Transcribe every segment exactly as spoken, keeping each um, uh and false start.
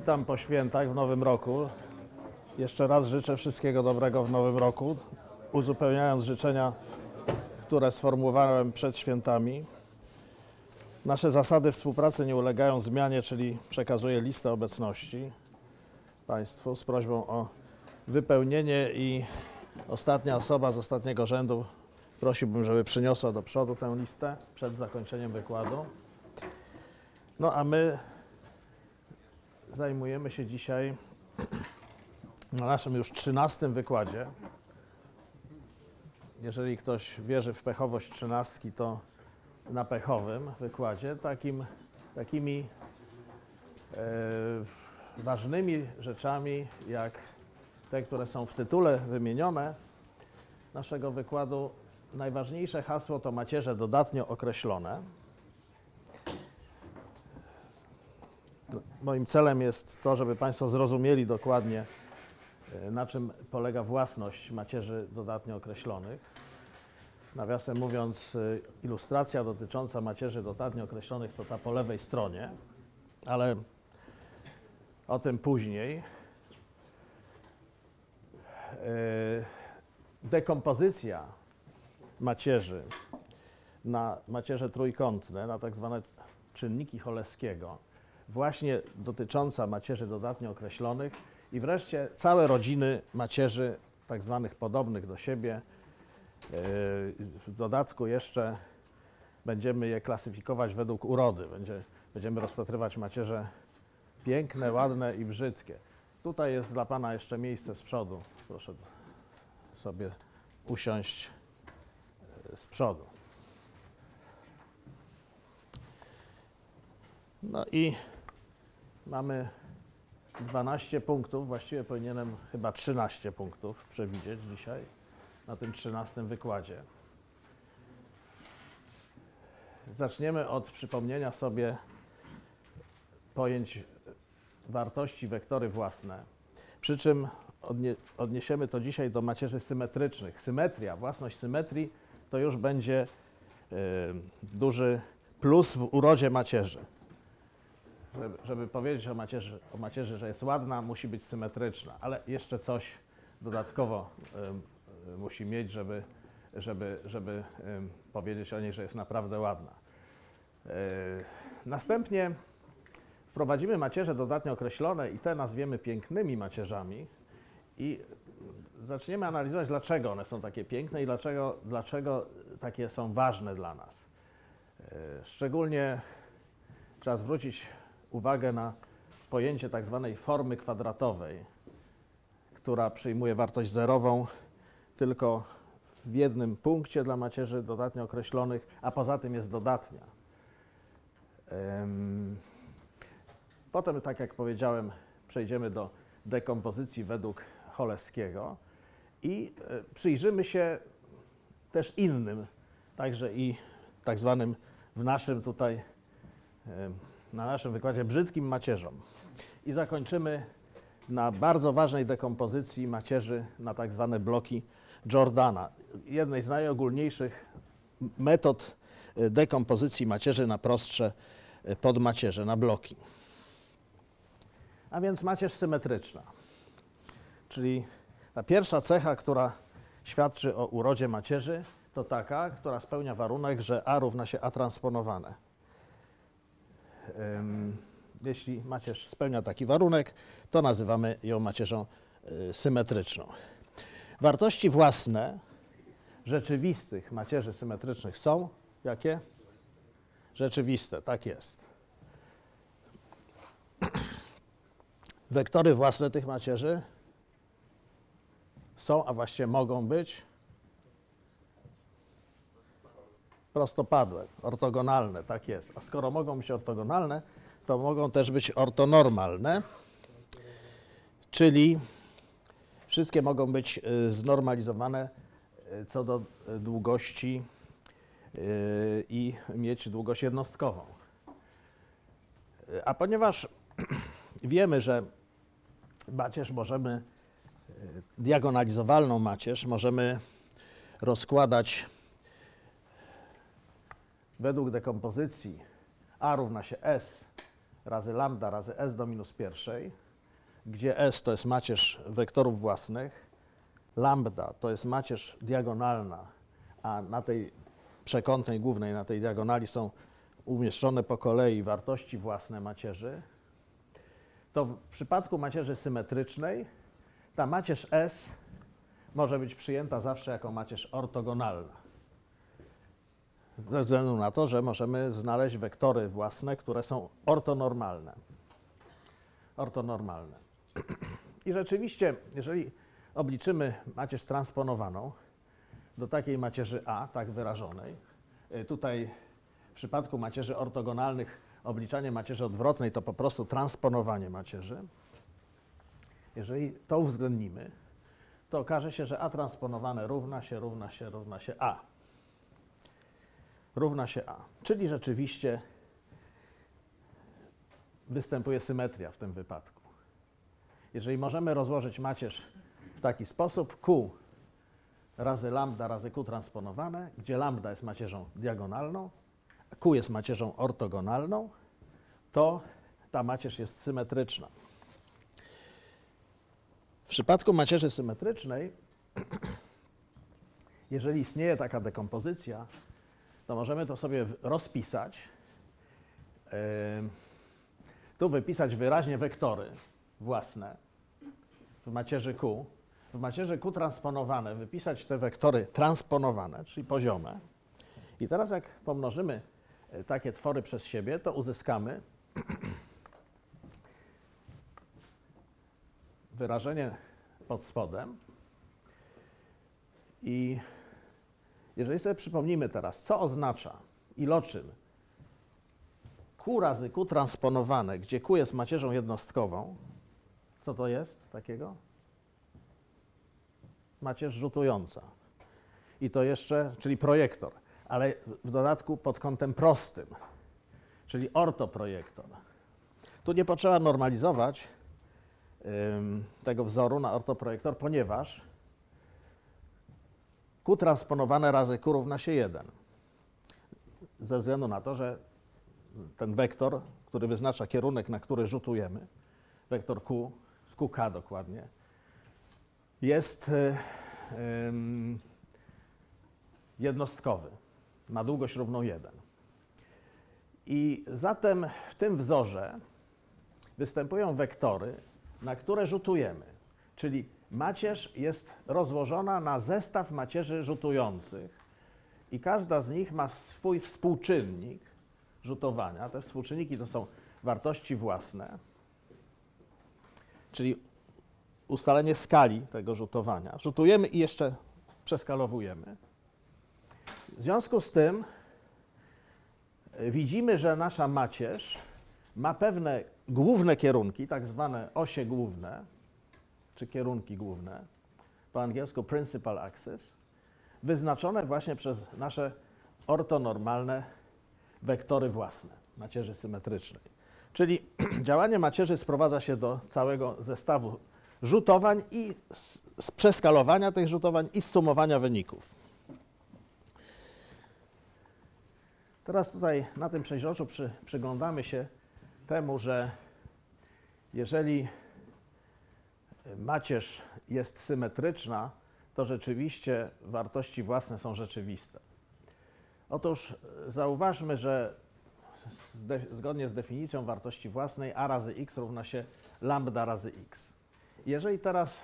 Witam po świętach w nowym roku. Jeszcze raz życzę wszystkiego dobrego w nowym roku, uzupełniając życzenia, które sformułowałem przed świętami. Nasze zasady współpracy nie ulegają zmianie, czyli przekazuję listę obecności Państwu z prośbą o wypełnienie i ostatnia osoba z ostatniego rzędu prosiłbym, żeby przyniosła do przodu tę listę przed zakończeniem wykładu. No a my zajmujemy się dzisiaj na naszym już trzynastym wykładzie. Jeżeli ktoś wierzy w pechowość trzynastki, to na pechowym wykładzie, takim, takimi e, ważnymi rzeczami, jak te, które są w tytule wymienione naszego wykładu. Najważniejsze hasło to macierze dodatnio określone. Moim celem jest to, żeby Państwo zrozumieli dokładnie, na czym polega własność macierzy dodatnio określonych. Nawiasem mówiąc, ilustracja dotycząca macierzy dodatnio określonych to ta po lewej stronie, ale o tym później. Dekompozycja macierzy na macierze trójkątne, na tak zwane czynniki Cholewskiego, właśnie dotycząca macierzy dodatnio określonych i wreszcie całe rodziny macierzy tak zwanych podobnych do siebie. W dodatku jeszcze będziemy je klasyfikować według urody. Będzie, będziemy rozpatrywać macierze piękne, ładne i brzydkie. Tutaj jest dla Pana jeszcze miejsce z przodu. Proszę sobie usiąść z przodu. No i mamy dwanaście punktów, właściwie powinienem chyba trzynaście punktów przewidzieć dzisiaj na tym trzynastym wykładzie. Zaczniemy od przypomnienia sobie pojęć wartości wektory własne, przy czym odnie, odniesiemy to dzisiaj do macierzy symetrycznych. Symetria, własność symetrii to już będzie y, duży plus w urodzie macierzy. Żeby, żeby powiedzieć o macierzy, o macierzy, że jest ładna, musi być symetryczna, ale jeszcze coś dodatkowo y, y, musi mieć, żeby, żeby, żeby y, powiedzieć o niej, że jest naprawdę ładna. Y, następnie wprowadzimy macierze dodatnio określone i te nazwiemy pięknymi macierzami i zaczniemy analizować, dlaczego one są takie piękne i dlaczego, dlaczego takie są ważne dla nas. Y, szczególnie trzeba zwrócić uwagę na pojęcie tak zwanej formy kwadratowej, która przyjmuje wartość zerową tylko w jednym punkcie dla macierzy dodatnio określonych, a poza tym jest dodatnia. Potem, tak jak powiedziałem, przejdziemy do dekompozycji według Cholewskiego i przyjrzymy się też innym, także i tak zwanym w naszym tutaj na naszym wykładzie brzydkim macierzom. I zakończymy na bardzo ważnej dekompozycji macierzy na tak zwane bloki Jordana. Jednej z najogólniejszych metod dekompozycji macierzy na prostsze podmacierze, na bloki. A więc macierz symetryczna, czyli ta pierwsza cecha, która świadczy o urodzie macierzy, to taka, która spełnia warunek, że A równa się A transponowane. Jeśli macierz spełnia taki warunek, to nazywamy ją macierzą symetryczną. Wartości własne rzeczywistych macierzy symetrycznych są jakie? Rzeczywiste, tak jest. Wektory własne tych macierzy są, a właściwie mogą być prostopadłe, ortogonalne, tak jest. A skoro mogą być ortogonalne, to mogą też być ortonormalne, czyli wszystkie mogą być znormalizowane co do długości i mieć długość jednostkową. A ponieważ wiemy, że macierz możemy, diagonalizowalną macierz możemy rozkładać według dekompozycji A równa się S razy lambda razy s do minus pierwszej, gdzie s to jest macierz wektorów własnych, lambda to jest macierz diagonalna, a na tej przekątnej głównej, na tej diagonali są umieszczone po kolei wartości własne macierzy, to w przypadku macierzy symetrycznej ta macierz S może być przyjęta zawsze jako macierz ortogonalna. Ze względu na to, że możemy znaleźć wektory własne, które są ortonormalne. Ortonormalne. I rzeczywiście, jeżeli obliczymy macierz transponowaną do takiej macierzy A, tak wyrażonej, tutaj w przypadku macierzy ortogonalnych obliczanie macierzy odwrotnej to po prostu transponowanie macierzy. Jeżeli to uwzględnimy, to okaże się, że A transponowane równa się, równa się, równa się A. Równa się A. Czyli rzeczywiście występuje symetria w tym wypadku. Jeżeli możemy rozłożyć macierz w taki sposób, Q razy lambda razy Q transponowane, gdzie lambda jest macierzą diagonalną, a Q jest macierzą ortogonalną, to ta macierz jest symetryczna. W przypadku macierzy symetrycznej, jeżeli istnieje taka dekompozycja, to możemy to sobie rozpisać. Yy, tu wypisać wyraźnie wektory własne w macierzy Q. W macierzy Q transponowane wypisać te wektory transponowane, czyli poziome. I teraz jak pomnożymy takie twory przez siebie, to uzyskamy wyrażenie pod spodem. I jeżeli sobie przypomnimy teraz, co oznacza iloczyn Q razy Q transponowane, gdzie Q jest macierzą jednostkową, co to jest takiego? Macierz rzutująca. I to jeszcze, czyli projektor, ale w dodatku pod kątem prostym, czyli ortoprojektor. Tu nie potrzeba normalizować ym, tego wzoru na ortoprojektor, ponieważ Q transponowane razy Q równa się jeden. Ze względu na to, że ten wektor, który wyznacza kierunek, na który rzutujemy, wektor Q, Q K dokładnie, jest y, y, jednostkowy, ma długość równą jeden. I zatem w tym wzorze występują wektory, na które rzutujemy, czyli macierz jest rozłożona na zestaw macierzy rzutujących i każda z nich ma swój współczynnik rzutowania. Te współczynniki to są wartości własne, czyli ustalenie skali tego rzutowania. Rzutujemy i jeszcze przeskalowujemy. W związku z tym widzimy, że nasza macierz ma pewne główne kierunki, tak zwane osie główne, czy kierunki główne, po angielsku principal axis, wyznaczone właśnie przez nasze ortonormalne wektory własne macierzy symetrycznej. Czyli działanie macierzy sprowadza się do całego zestawu rzutowań i z przeskalowania tych rzutowań i zsumowania wyników. Teraz tutaj na tym przeźroczu przy, przyglądamy się temu, że jeżeli macierz jest symetryczna, to rzeczywiście wartości własne są rzeczywiste. Otóż zauważmy, że zgodnie z definicją wartości własnej a razy x równa się lambda razy x. Jeżeli teraz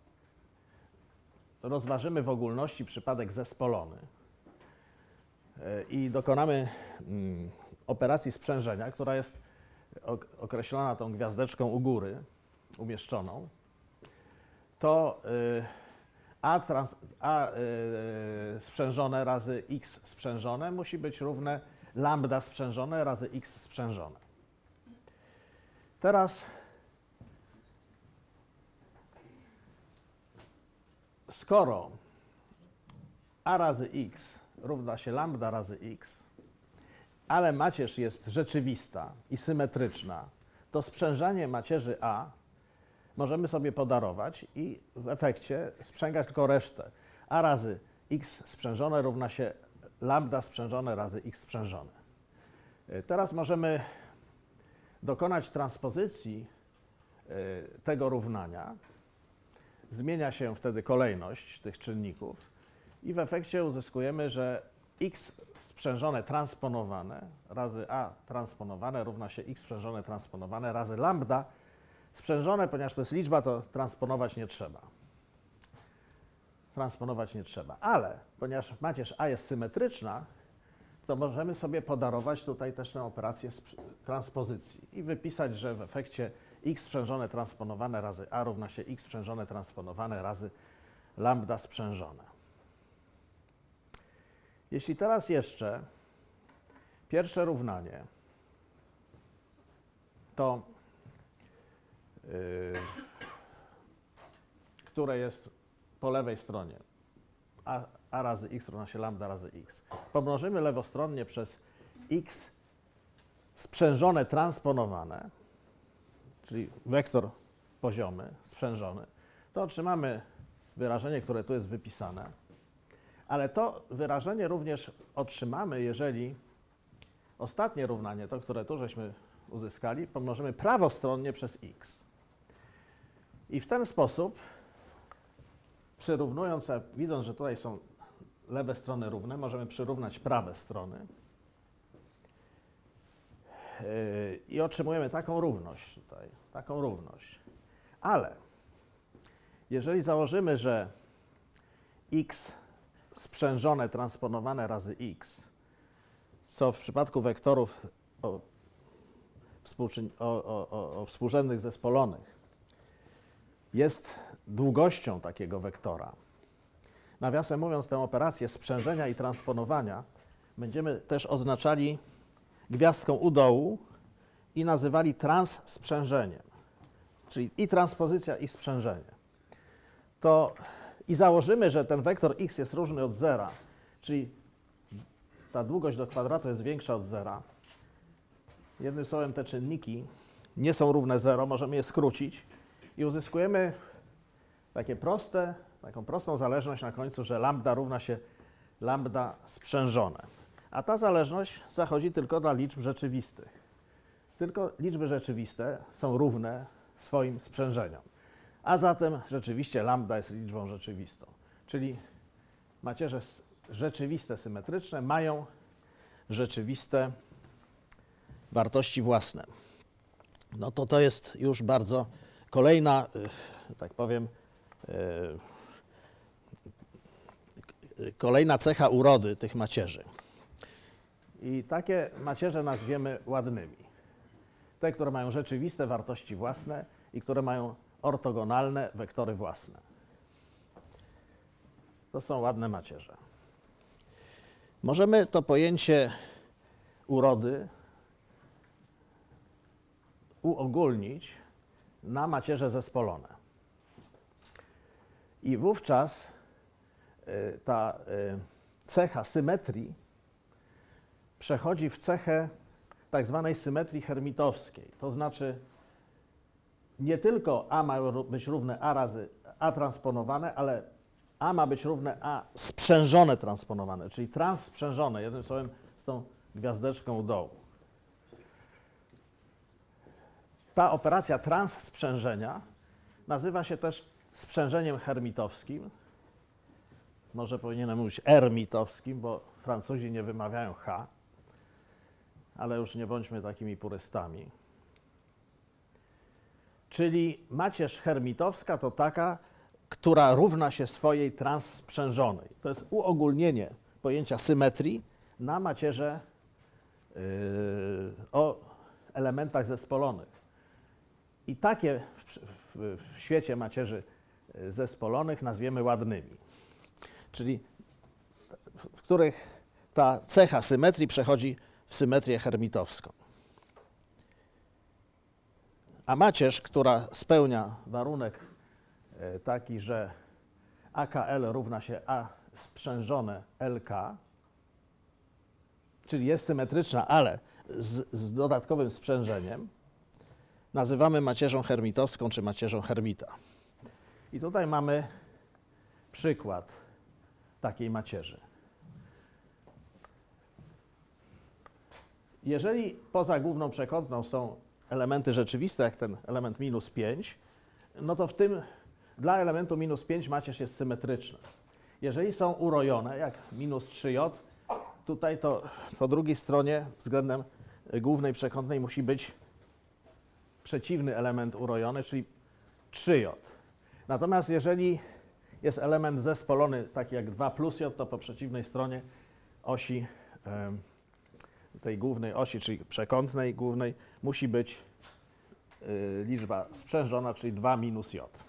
rozważymy w ogólności przypadek zespolony i dokonamy mm, operacji sprzężenia, która jest określona tą gwiazdeczką u góry, umieszczoną, to y, a, trans, a y, sprzężone razy x sprzężone musi być równe lambda sprzężone razy x sprzężone. Teraz skoro a razy x równa się lambda razy x, ale macierz jest rzeczywista i symetryczna, to sprzężanie macierzy A możemy sobie podarować i w efekcie sprzęgać tylko resztę. A razy x sprzężone równa się lambda sprzężone razy x sprzężone. Teraz możemy dokonać transpozycji y, tego równania, zmienia się wtedy kolejność tych czynników i w efekcie uzyskujemy, że x sprzężone transponowane razy a transponowane równa się x sprzężone transponowane razy lambda sprzężone, ponieważ to jest liczba, to transponować nie trzeba. Transponować nie trzeba, ale ponieważ macierz a jest symetryczna, to możemy sobie podarować tutaj też tę operację transpozycji i wypisać, że w efekcie x sprzężone transponowane razy a równa się x sprzężone transponowane razy lambda sprzężone. Jeśli teraz jeszcze pierwsze równanie, to yy, które jest po lewej stronie, a, a razy x równa się lambda razy x, pomnożymy lewostronnie przez x sprzężone transponowane, czyli wektor poziomy, sprzężony, to otrzymamy wyrażenie, które tu jest wypisane, ale to wyrażenie również otrzymamy, jeżeli ostatnie równanie, to które tu żeśmy uzyskali, pomnożymy prawostronnie przez x. I w ten sposób, przyrównując, widząc, że tutaj są lewe strony równe, możemy przyrównać prawe strony yy, i otrzymujemy taką równość tutaj, taką równość. Ale jeżeli założymy, że x sprzężone transponowane razy x, co w przypadku wektorów o, współczyn- o, o, o, o współrzędnych zespolonych jest długością takiego wektora. Nawiasem mówiąc, tę operację sprzężenia i transponowania będziemy też oznaczali gwiazdką u dołu i nazywali transsprzężeniem, czyli i transpozycja, i sprzężenie. To i założymy, że ten wektor x jest różny od zera, czyli ta długość do kwadratu jest większa od zera. Jednym słowem, te czynniki nie są równe zero, możemy je skrócić i uzyskujemy takie proste, taką prostą zależność na końcu, że lambda równa się lambda sprzężone. A ta zależność zachodzi tylko dla liczb rzeczywistych. Tylko liczby rzeczywiste są równe swoim sprzężeniom. A zatem rzeczywiście lambda jest liczbą rzeczywistą. Czyli macierze rzeczywiste, symetryczne mają rzeczywiste wartości własne. No to to jest już bardzo kolejna, tak powiem, kolejna cecha urody tych macierzy. I takie macierze nazwiemy ładnymi. Te, które mają rzeczywiste wartości własne i które mają ortogonalne wektory własne. To są ładne macierze. Możemy to pojęcie urody uogólnić na macierze zespolone. I wówczas y, ta y, cecha symetrii przechodzi w cechę tak zwanej symetrii hermitowskiej. To znaczy nie tylko a ma być równe a razy a transponowane, ale a ma być równe a sprzężone transponowane, czyli transsprzężone, jednym słowem z tą gwiazdeczką u dołu. Ta operacja transsprzężenia nazywa się też sprzężeniem hermitowskim. Może powinienem mówić ermitowskim, bo Francuzi nie wymawiają H, ale już nie bądźmy takimi purystami. Czyli macierz hermitowska to taka, która równa się swojej transsprzężonej. To jest uogólnienie pojęcia symetrii na macierze yy, o elementach zespolonych. I takie w, w, w świecie macierzy zespolonych nazwiemy ładnymi. Czyli w których ta cecha symetrii przechodzi w symetrię hermitowską. A macierz, która spełnia warunek taki, że A K L równa się A sprzężone L K, czyli jest symetryczna, ale z, z dodatkowym sprzężeniem, nazywamy macierzą hermitowską czy macierzą hermita. I tutaj mamy przykład takiej macierzy. Jeżeli poza główną przekątną są elementy rzeczywiste, jak ten element minus pięć, no to w tym dla elementu minus pięć macierz jest symetryczna. Jeżeli są urojone, jak minus trzy J, tutaj to po drugiej stronie względem głównej przekątnej musi być przeciwny element urojony, czyli trzy J. Natomiast jeżeli jest element zespolony, taki jak dwa plus J, to po przeciwnej stronie osi, tej głównej osi, czyli przekątnej głównej, musi być liczba sprzężona, czyli dwa minus J.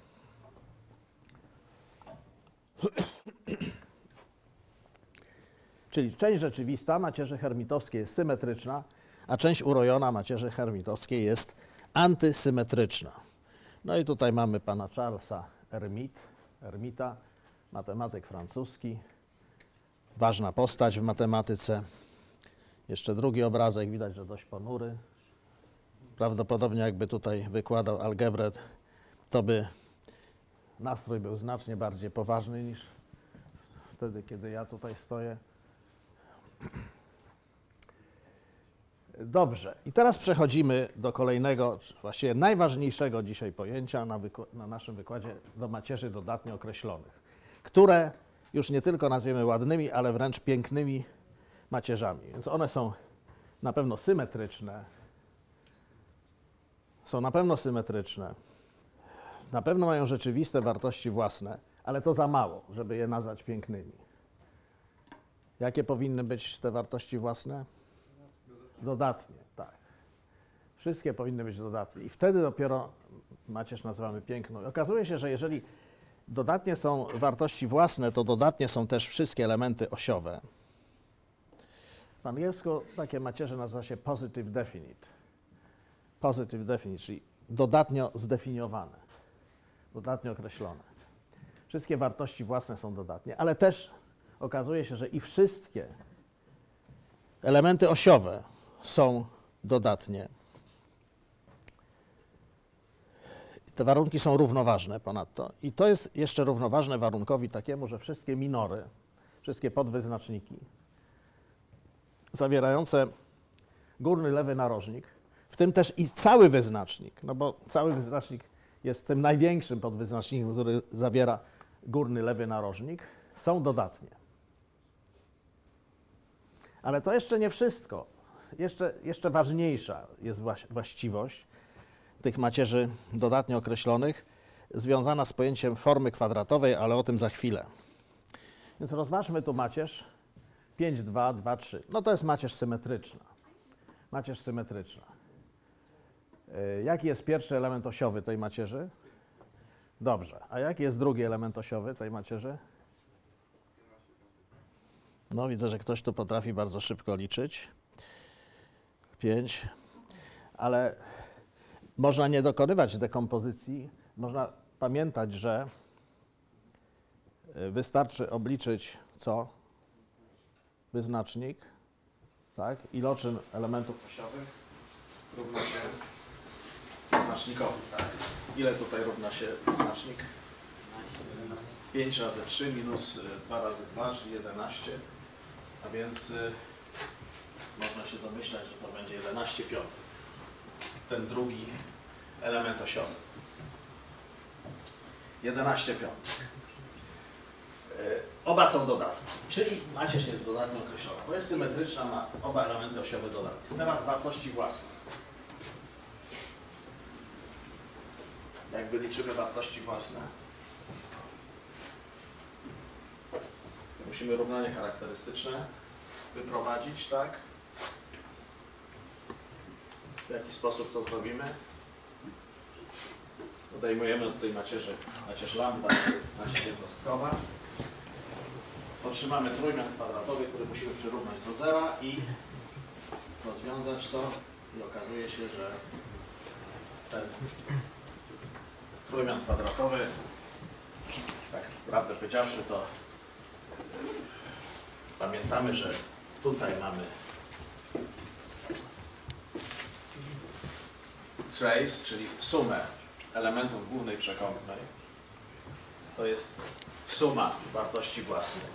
Czyli część rzeczywista macierzy hermitowskiej jest symetryczna, a część urojona macierzy hermitowskiej jest antysymetryczna. No i tutaj mamy pana Charlesa Hermite, Hermita, matematyk francuski, ważna postać w matematyce. Jeszcze drugi obrazek, widać, że dość ponury. Prawdopodobnie jakby tutaj wykładał algebrę, to by nastrój był znacznie bardziej poważny niż wtedy, kiedy ja tutaj stoję. Dobrze, i teraz przechodzimy do kolejnego, właściwie najważniejszego dzisiaj pojęcia na, na naszym wykładzie, do macierzy dodatnio określonych, które już nie tylko nazwiemy ładnymi, ale wręcz pięknymi macierzami. Więc one są na pewno symetryczne, są na pewno symetryczne, na pewno mają rzeczywiste wartości własne, ale to za mało, żeby je nazwać pięknymi. Jakie powinny być te wartości własne? Dodatnie, tak. Wszystkie powinny być dodatnie i wtedy dopiero macierz nazywamy piękną. I okazuje się, że jeżeli dodatnie są wartości własne, to dodatnie są też wszystkie elementy osiowe. Po angielsku takie macierze nazywa się positive definite. Positive definite, czyli dodatnio zdefiniowane, dodatnio określone. Wszystkie wartości własne są dodatnie, ale też okazuje się, że i wszystkie elementy osiowe są dodatnie. Te warunki są równoważne ponadto. I to jest jeszcze równoważne warunkowi takiemu, że wszystkie minory, wszystkie podwyznaczniki zawierające górny lewy narożnik, w tym też i cały wyznacznik, no bo cały wyznacznik jest tym największym podwyznacznikiem, który zawiera górny lewy narożnik, są dodatnie. Ale to jeszcze nie wszystko. Jeszcze, jeszcze ważniejsza jest właściwość tych macierzy dodatnio określonych, związana z pojęciem formy kwadratowej, ale o tym za chwilę. Więc rozważmy tu macierz pięć, dwa, dwa, trzy. No to jest macierz symetryczna. Macierz symetryczna. Jaki jest pierwszy element osiowy tej macierzy? Dobrze. A jaki jest drugi element osiowy tej macierzy? No widzę, że ktoś tu potrafi bardzo szybko liczyć. pięć. Ale można nie dokonywać dekompozycji. Można pamiętać, że wystarczy obliczyć co? Wyznacznik, tak? Iloczyn elementów osiowych równa się wyznacznikowi, tak? Ile tutaj równa się wyznacznik? pięć razy trzy minus dwa razy dwa, czyli jedenaście, a więc y, można się domyślać, że to będzie jedenaście piątych. Ten drugi element osiowy. jedenaście piątych. Y, oba są dodatne, czyli macierz jest dodatnio określona, bo jest symetryczna, ma oba elementy osiowe dodatnie. Teraz wartości własne. Jak wyliczymy wartości własne? Musimy równanie charakterystyczne wyprowadzić, tak? W jaki sposób to zrobimy? Odejmujemy od tej macierzy, macierz lambda, macierz jednostkowa. Otrzymamy trójmian kwadratowy, który musimy przyrównać do zera i rozwiązać to. I okazuje się, że ten trójmian kwadratowy, tak prawdę powiedziawszy, to pamiętamy, że tutaj mamy trace, czyli sumę elementów głównej przekątnej. To jest suma wartości własnych.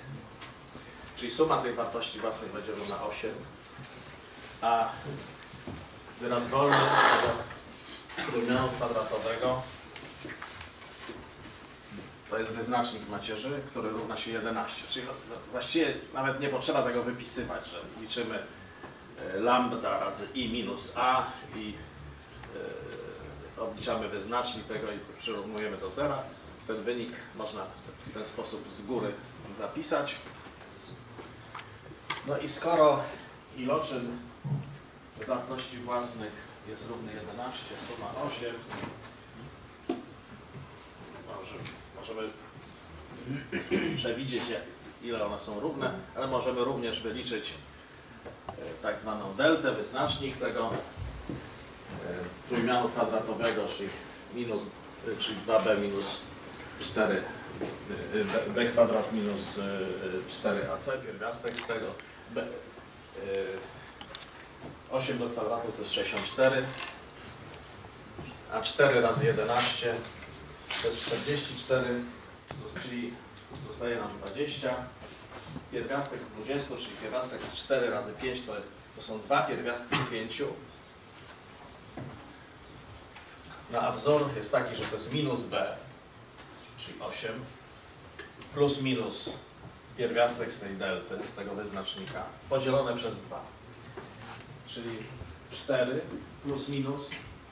Czyli suma tych wartości własnych będzie równa osiem, a wyraz wolny tego trójmianu kwadratowego to jest wyznacznik macierzy, który równa się jedenaście. Czyli właściwie nawet nie potrzeba tego wypisywać, że liczymy lambda razy i minus a i yy, obliczamy wyznacznik tego i przyrównujemy do zera. Ten wynik można w ten sposób z góry zapisać. No i skoro iloczyn wartości własnych jest równy jedenaście, suma osiem, może, możemy przewidzieć, ile one są równe, ale możemy również wyliczyć tak zwaną deltę, wyznacznik tego trójmianu kwadratowego, czyli, minus, czyli dwa b minus cztery b kwadrat minus cztery a c, pierwiastek z tego b, osiem do kwadratu to jest sześćdziesiąt cztery, a cztery razy jedenaście to jest czterdzieści cztery, czyli zostaje nam dwadzieścia. Pierwiastek z dwudziestu, czyli pierwiastek z cztery razy pięć to, to są dwa pierwiastki z pięciu. No a wzór jest taki, że to jest minus b, czyli osiem, plus minus pierwiastek z tej delty, z tego wyznacznika, podzielone przez dwa. Czyli cztery plus minus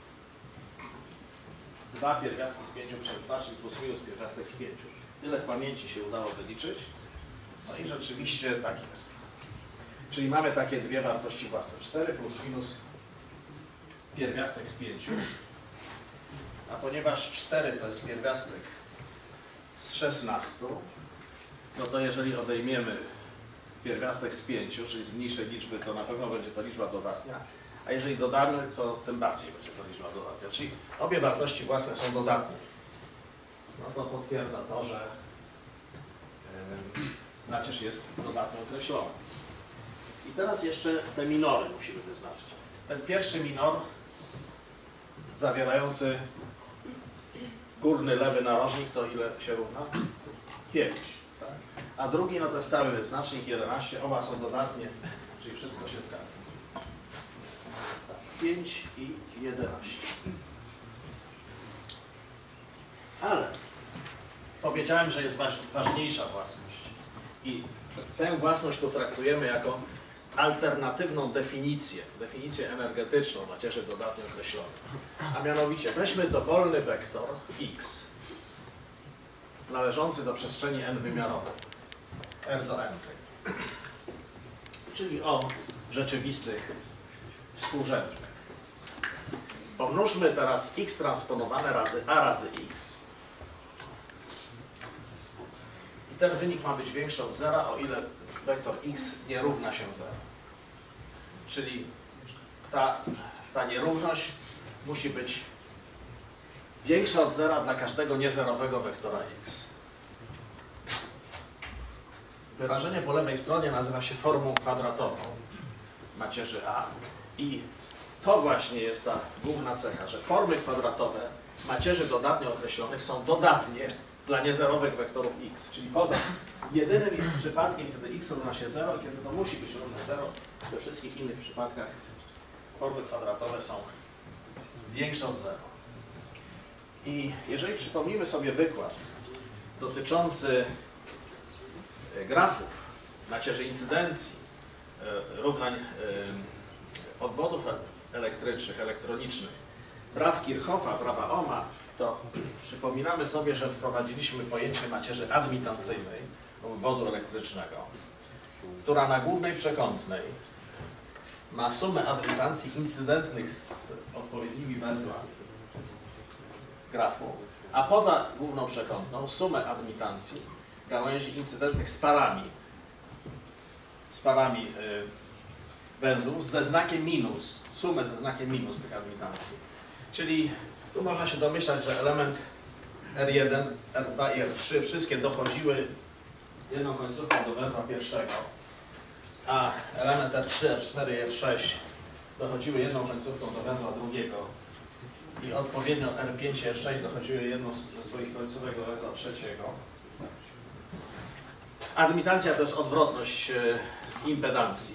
dwa pierwiastki z pięciu przez dwa, czyli plus minus pierwiastek z pięciu. Tyle w pamięci się udało wyliczyć. No i rzeczywiście tak jest. Czyli mamy takie dwie wartości własne. cztery plus minus pierwiastek z pięciu. A ponieważ cztery to jest pierwiastek z szesnastu, no to jeżeli odejmiemy pierwiastek z pięciu, czyli z mniejszej liczby, to na pewno będzie to liczba dodatnia, a jeżeli dodamy, to tym bardziej będzie to liczba dodatnia. Czyli obie wartości własne są dodatnie. No to potwierdza to, że yy, macierz jest dodatnio określona. I teraz jeszcze te minory musimy wyznaczyć. Ten pierwszy minor zawierający górny lewy narożnik to ile się równa? pięć. Tak? A drugi no to jest cały wyznacznik jedenaście, oba są dodatnie, czyli wszystko się zgadza. Tak, pięć i jedenaście. Ale powiedziałem, że jest waż, ważniejsza własność. I tę własność tu traktujemy jako alternatywną definicję, definicję energetyczną macierzy dodatnio określonej. A mianowicie weźmy dowolny wektor x należący do przestrzeni n-wymiarowej, R do n, czyli o rzeczywistych współrzędnych. Pomnóżmy teraz x transponowane razy a razy x. I ten wynik ma być większy od zera, o ile wektor x nie równa się zero. Czyli ta, ta nierówność musi być większa od zera dla każdego niezerowego wektora x. Wyrażenie po lewej stronie nazywa się formą kwadratową macierzy a i to właśnie jest ta główna cecha, że formy kwadratowe macierzy dodatnio określonych są dodatnie dla niezerowych wektorów x, czyli poza jedynym przypadkiem, kiedy x równa się zero, kiedy to musi być równe zero, we wszystkich innych przypadkach formy kwadratowe są większe od zera. I jeżeli przypomnimy sobie wykład dotyczący grafów, macierzy incydencji, równań odwodów elektrycznych, elektronicznych, praw Kirchhoffa, prawa Ohma, to przypominamy sobie, że wprowadziliśmy pojęcie macierzy admitancyjnej obwodu elektrycznego, która na głównej przekątnej ma sumę admitancji incydentnych z odpowiednimi węzłami grafu, a poza główną przekątną sumę admitancji gałęzi incydentnych z parami, z parami yy, węzłów ze znakiem minus, sumę ze znakiem minus tych admitancji. Czyli tu można się domyślać, że element R jeden, R dwa i R trzy wszystkie dochodziły jedną końcówką do węzła pierwszego, a element R trzy, R cztery i R sześć dochodziły jedną końcówką do węzła drugiego i odpowiednio R pięć i R sześć dochodziły jedną ze swoich końcówek do węzła trzeciego. Admitancja to jest odwrotność impedancji,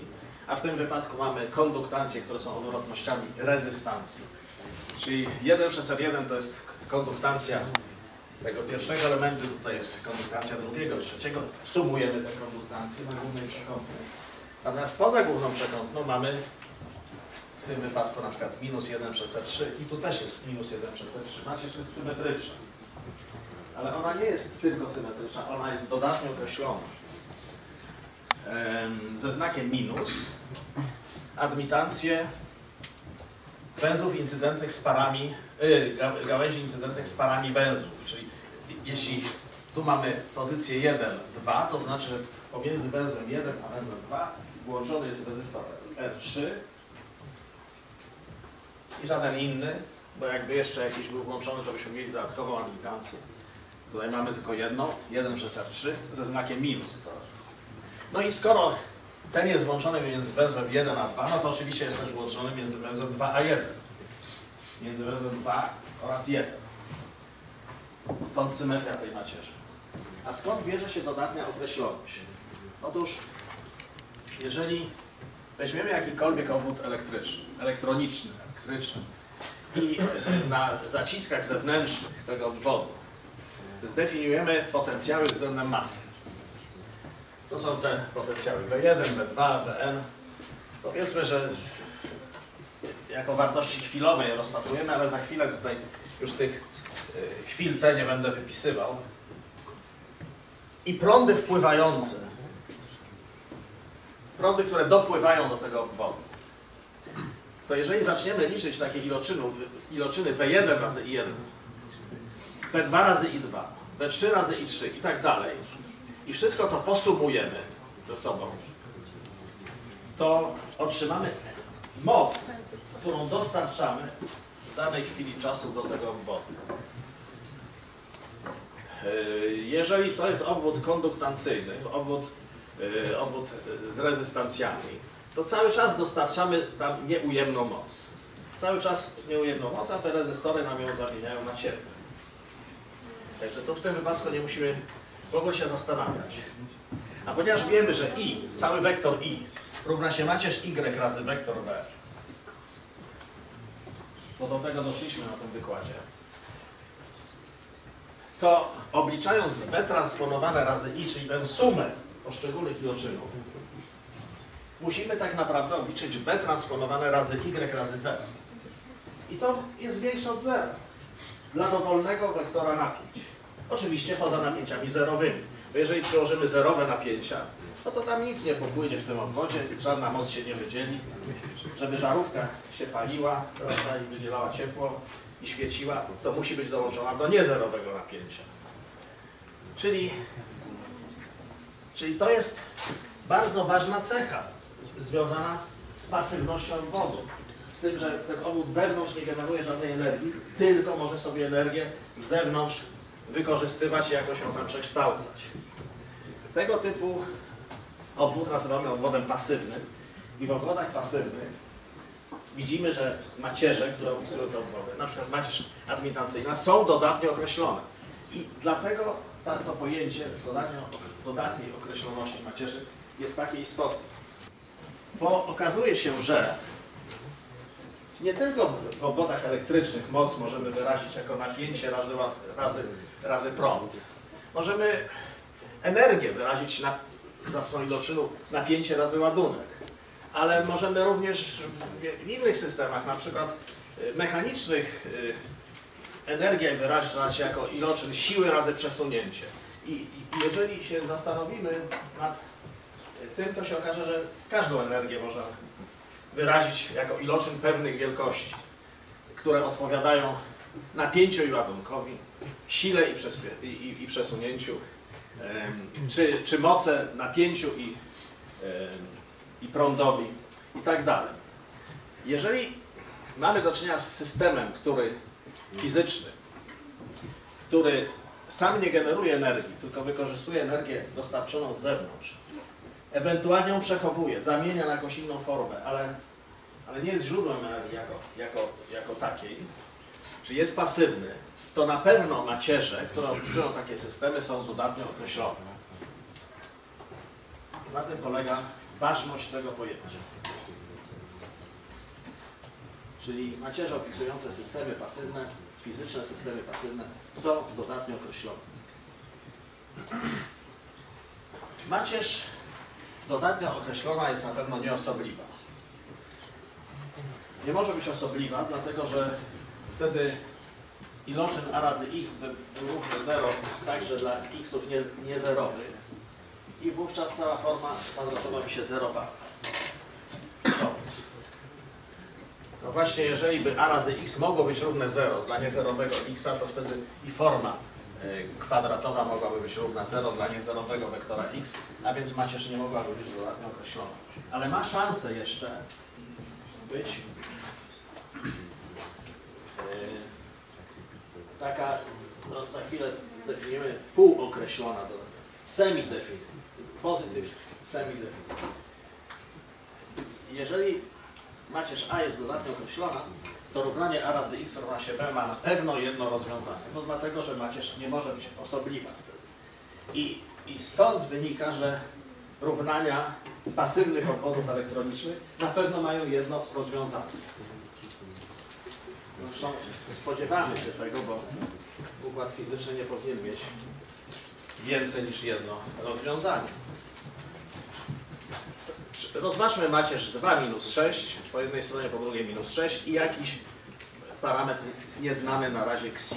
a w tym wypadku mamy konduktancje, które są odwrotnościami rezystancji. Czyli jeden przez R jeden to jest konduktancja tego pierwszego elementu, tutaj jest konduktancja drugiego, trzeciego. Sumujemy te konduktancje na głównej przekątnej. Natomiast poza główną przekątną mamy w tym wypadku na przykład minus jeden przez R trzy i tu też jest minus jeden przez R trzy. Macierz jest symetryczna. Ale ona nie jest tylko symetryczna, ona jest dodatnio określona ze znakiem minus admitancje węzłów incydentnych z parami, yy, gałęzi incydentnych z parami węzłów. Czyli jeśli tu mamy pozycję jeden, dwa, to znaczy, że pomiędzy węzłem jeden a węzłem dwa włączony jest rezystor R trzy i żaden inny, bo jakby jeszcze jakiś był włączony, to byśmy mieli dodatkową admitancję. Tutaj mamy tylko jedno, jeden przez R trzy ze znakiem minus. No i skoro ten jest włączony między węzłem jeden a dwa, no to oczywiście jest też włączony między węzłem dwa a jeden. Między węzłem dwa oraz jeden. Stąd symetria tej macierzy. A skąd bierze się dodatnia określoność? Otóż, jeżeli weźmiemy jakikolwiek obwód elektryczny, elektroniczny, elektryczny i na zaciskach zewnętrznych tego obwodu zdefiniujemy potencjały względem masy. To są te potencjały W jeden, W dwa, Vn. Powiedzmy, że jako wartości chwilowe je rozpatrujemy, ale za chwilę tutaj już tych chwil T nie będę wypisywał. I prądy wpływające, prądy, które dopływają do tego obwodu, to jeżeli zaczniemy liczyć takie iloczynów, iloczyny W jeden razy I jeden, W dwa razy I dwa, W trzy razy I trzy i tak dalej, i wszystko to posumujemy ze sobą, to otrzymamy moc, którą dostarczamy w danej chwili czasu do tego obwodu. Jeżeli to jest obwód konduktancyjny, obwód, obwód z rezystancjami, to cały czas dostarczamy tam nieujemną moc. Cały czas nieujemną moc, a te rezystory nam ją zamieniają na cieplne. Także to w tym wypadku nie musimy w ogóle się zastanawiać. A ponieważ wiemy, że I, cały wektor I równa się macierz Y razy wektor W, bo do tego doszliśmy na tym wykładzie, to obliczając W transponowane razy I, czyli tę sumę poszczególnych iloczynów, musimy tak naprawdę obliczyć W transponowane razy Y razy W. I to jest większe od zera dla dowolnego wektora napięć. Oczywiście poza napięciami zerowymi. Bo jeżeli przyłożymy zerowe napięcia, no to tam nic nie popłynie w tym obwodzie, żadna moc się nie wydzieli. Żeby żarówka się paliła, prawda, i wydzielała ciepło i świeciła, to musi być dołączona do niezerowego napięcia. Czyli, czyli to jest bardzo ważna cecha związana z pasywnością obwodu. Z tym, że ten obwód wewnątrz nie generuje żadnej energii, tylko może sobie energię z zewnątrz wykorzystywać i jakoś ją tam przekształcać. Tego typu obwód nazywamy obwodem pasywnym i w obwodach pasywnych widzimy, że macierze, które opisują te obwody, na przykład macierz admitancyjna, są dodatnio określone. I dlatego to pojęcie dodatnio, dodatniej określoności macierzy jest takie istotne. Bo okazuje się, że nie tylko w obwodach elektrycznych moc możemy wyrazić jako napięcie razy, razy, razy prąd. Możemy energię wyrazić na, za pomocą iloczynu napięcie razy ładunek. Ale możemy również w innych systemach, na przykład mechanicznych, energię wyrazić jako iloczyn siły razy przesunięcie. I, I jeżeli się zastanowimy nad tym, to się okaże, że każdą energię można wyrazić jako iloczyn pewnych wielkości, które odpowiadają napięciu i ładunkowi, sile i, i, i przesunięciu, czy, czy moce napięciu i, i prądowi i tak dalej. Jeżeli mamy do czynienia z systemem, który fizyczny, który sam nie generuje energii, tylko wykorzystuje energię dostarczoną z zewnątrz, ewentualnie ją przechowuje, zamienia na jakąś inną formę, ale, ale nie jest źródłem energii jako, jako, jako takiej, czy jest pasywny, to na pewno macierze, które opisują takie systemy, są dodatnio określone. Na tym polega ważność tego pojęcia. Czyli macierze opisujące systemy pasywne, fizyczne systemy pasywne są dodatnio określone. Macierz dodatnio określona jest na pewno nieosobliwa. Nie może być osobliwa, dlatego że wtedy iloczyn a razy x był równy zero także dla xów niezerowych i wówczas cała forma kwadratowa by się zerowała. No. No właśnie, jeżeli by a razy x mogło być równe zero dla niezerowego x, to wtedy i forma kwadratowa mogłaby być równa zero dla niezerowego wektora x, a więc macierz nie mogłaby być dodatnio określona. Ale ma szansę jeszcze być taka, no za chwilę definiujemy półokreślona, semi-definite, pozytyw semi-definite. Jeżeli macierz a jest dodatnio określona, to równanie a razy x równa się b ma na pewno jedno rozwiązanie. No dlatego, że macierz nie może być osobliwa wtedy. I, i stąd wynika, że równania pasywnych obwodów elektronicznych na pewno mają jedno rozwiązanie. Zresztą spodziewamy się tego, bo układ fizyczny nie powinien mieć więcej niż jedno rozwiązanie. Rozważmy macierz dwa minus sześć, po jednej stronie, po drugiej minus sześć i jakiś parametr nieznany na razie xi.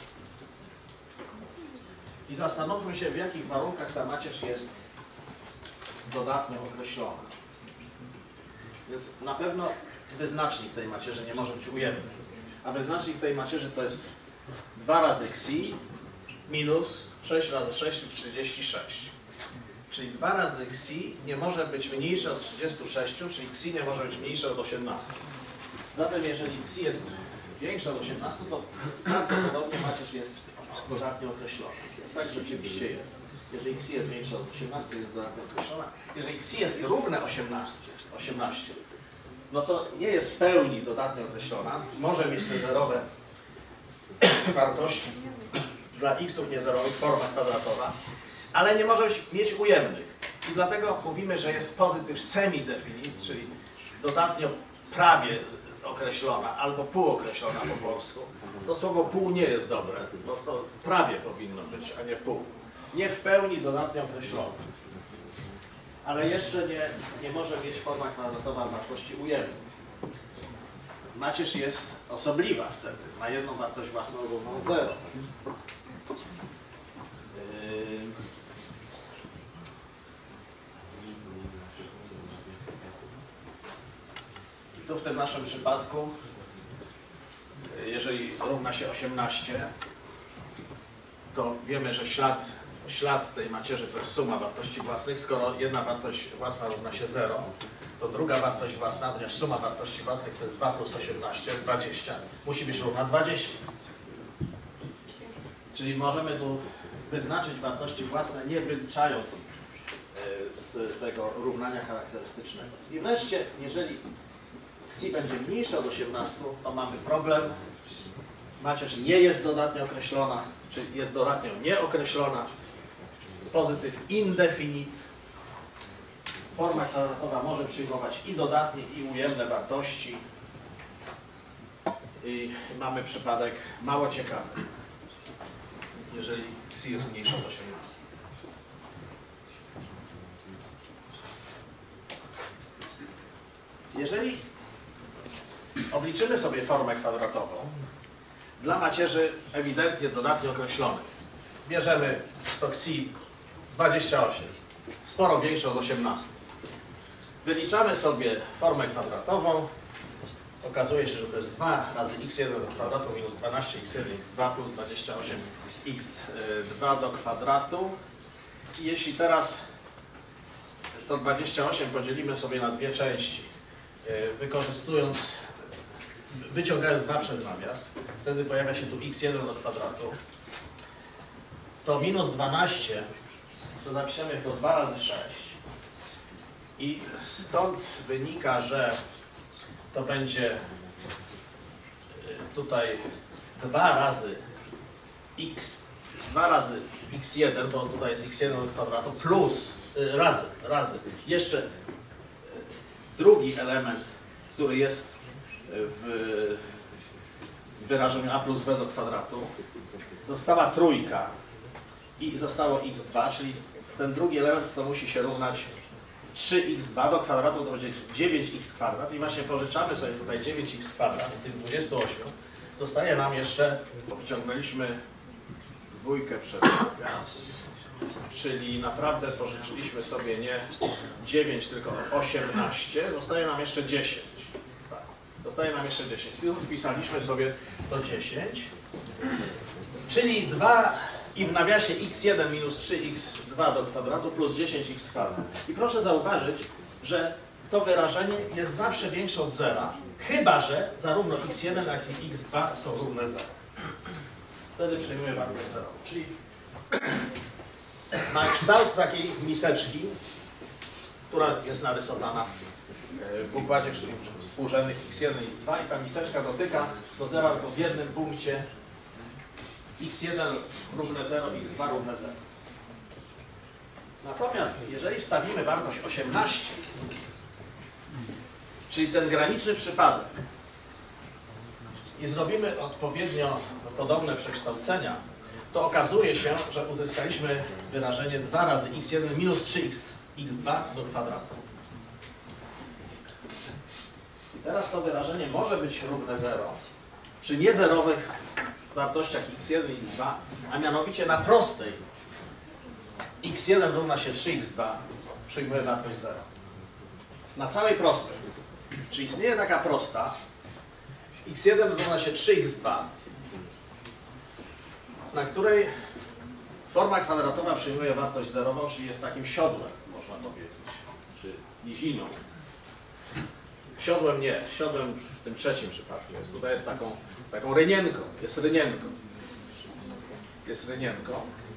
I zastanówmy się, w jakich warunkach ta macierz jest dodatnio określona. Więc na pewno wyznacznik tej macierzy nie może być ujemny. A wyznacznik tej macierzy to jest dwa razy xi minus sześć razy sześć, trzydzieści sześć. Czyli dwa razy xi nie może być mniejsze od trzydziestu sześciu, czyli xi nie może być mniejsze od osiemnastu. Zatem jeżeli xi jest większe od osiemnastu, to prawdopodobnie macierz jest dodatnio określona. Tak rzeczywiście jest. Jeżeli xi jest większe od osiemnastu, jest dodatnio określona. Jeżeli xi jest równe osiemnaście, no to nie jest w pełni dodatnio określona. Może mieć te zerowe wartości dla xów niezerowych, forma kwadratowa, ale nie może mieć ujemnych. I dlatego mówimy, że jest pozytyw semi-definite, czyli dodatnio prawie określona albo półokreślona po polsku. To słowo pół nie jest dobre, bo to prawie powinno być, a nie pół. Nie w pełni dodatnio określona. Ale jeszcze nie, nie może mieć forma kwadratowa wartości ujemnych. Macierz jest osobliwa wtedy, ma jedną wartość własną równą zero. Yy... I tu w tym naszym przypadku, jeżeli równa się osiemnaście, to wiemy, że ślad, ślad tej macierzy to jest suma wartości własnych. Skoro jedna wartość własna równa się zero, to druga wartość własna, ponieważ suma wartości własnych to jest dwa plus osiemnaście, dwadzieścia, musi być równa dwudziestu. Czyli możemy tu wyznaczyć wartości własne, nie wyliczając z tego równania charakterystycznego. I wreszcie, jeżeli xi będzie mniejsze od osiemnastu, to mamy problem. Macierz nie jest dodatnio określona, czyli jest dodatnio nieokreślona. Pozytyw indefinite. Forma kwadratowa może przyjmować i dodatnie, i ujemne wartości. I mamy przypadek mało ciekawy, jeżeli xi jest mniejsze od osiemnastu. Jeżeli obliczymy sobie formę kwadratową dla macierzy ewidentnie dodatnio określonej, bierzemy to xi dwadzieścia osiem, sporo większe od osiemnastu. Wyliczamy sobie formę kwadratową. Okazuje się, że to jest dwa razy x jeden do kwadratu minus dwanaście x jeden x dwa plus dwadzieścia osiem x dwa do kwadratu. I jeśli teraz to dwadzieścia osiem podzielimy sobie na dwie części, wykorzystując, wyciągając dwa przed nawias, wtedy pojawia się tu x jeden do kwadratu, to minus dwanaście to zapiszemy jako dwa razy sześć i stąd wynika, że to będzie tutaj dwa razy x, dwa razy x jeden, bo tutaj jest x jeden do kwadratu, plus, razy, razy, jeszcze drugi element, który jest w wyrażeniu a plus b do kwadratu, została trójka i zostało iks dwa, czyli ten drugi element to musi się równać trzy iks dwa do kwadratu, to będzie dziewięć iks kwadrat i właśnie pożyczamy sobie tutaj dziewięć iks kwadrat z tych dwudziestu ośmiu. Zostaje nam jeszcze, bo wyciągnęliśmy dwójkę przed nas, czyli naprawdę pożyczyliśmy sobie nie dziewięć, tylko osiemnaście, zostaje nam jeszcze dziesięć. Tak, zostaje nam jeszcze dziesięć. I tu wpisaliśmy sobie to dziesięć, czyli dwa i w nawiasie iks jeden minus trzy iks dwa do kwadratu plus dziesięć iks kwadrat. I proszę zauważyć, że to wyrażenie jest zawsze większe od zera, chyba że zarówno iks jeden, jak i iks dwa są równe zero. Wtedy przyjmuje wartość zerową. Czyli na kształt takiej miseczki, która jest narysowana w układzie współrzędnych iks jeden i iks dwa i ta miseczka dotyka do zera tylko w jednym punkcie iks jeden równe zero, iks dwa równe zero. Natomiast jeżeli wstawimy wartość osiemnaście, czyli ten graniczny przypadek, i zrobimy odpowiednio podobne przekształcenia, to okazuje się, że uzyskaliśmy wyrażenie dwa razy iks jeden minus trzy iks dwa do kwadratu. I teraz to wyrażenie może być równe zero przy niezerowych wartościach iks jeden i iks dwa, a mianowicie na prostej iks jeden równa się trzy iks dwa, przyjmuje wartość zero. Na całej prostej. Czy istnieje taka prosta, iks jeden równa się trzy iks dwa, na której forma kwadratowa przyjmuje wartość zerową, czyli jest takim siodłem, można powiedzieć, czy niziną. Siodłem nie, siodłem w tym trzecim przypadku jest. Tutaj jest taką, taką rynienką, jest rynienką. Jest rynienką.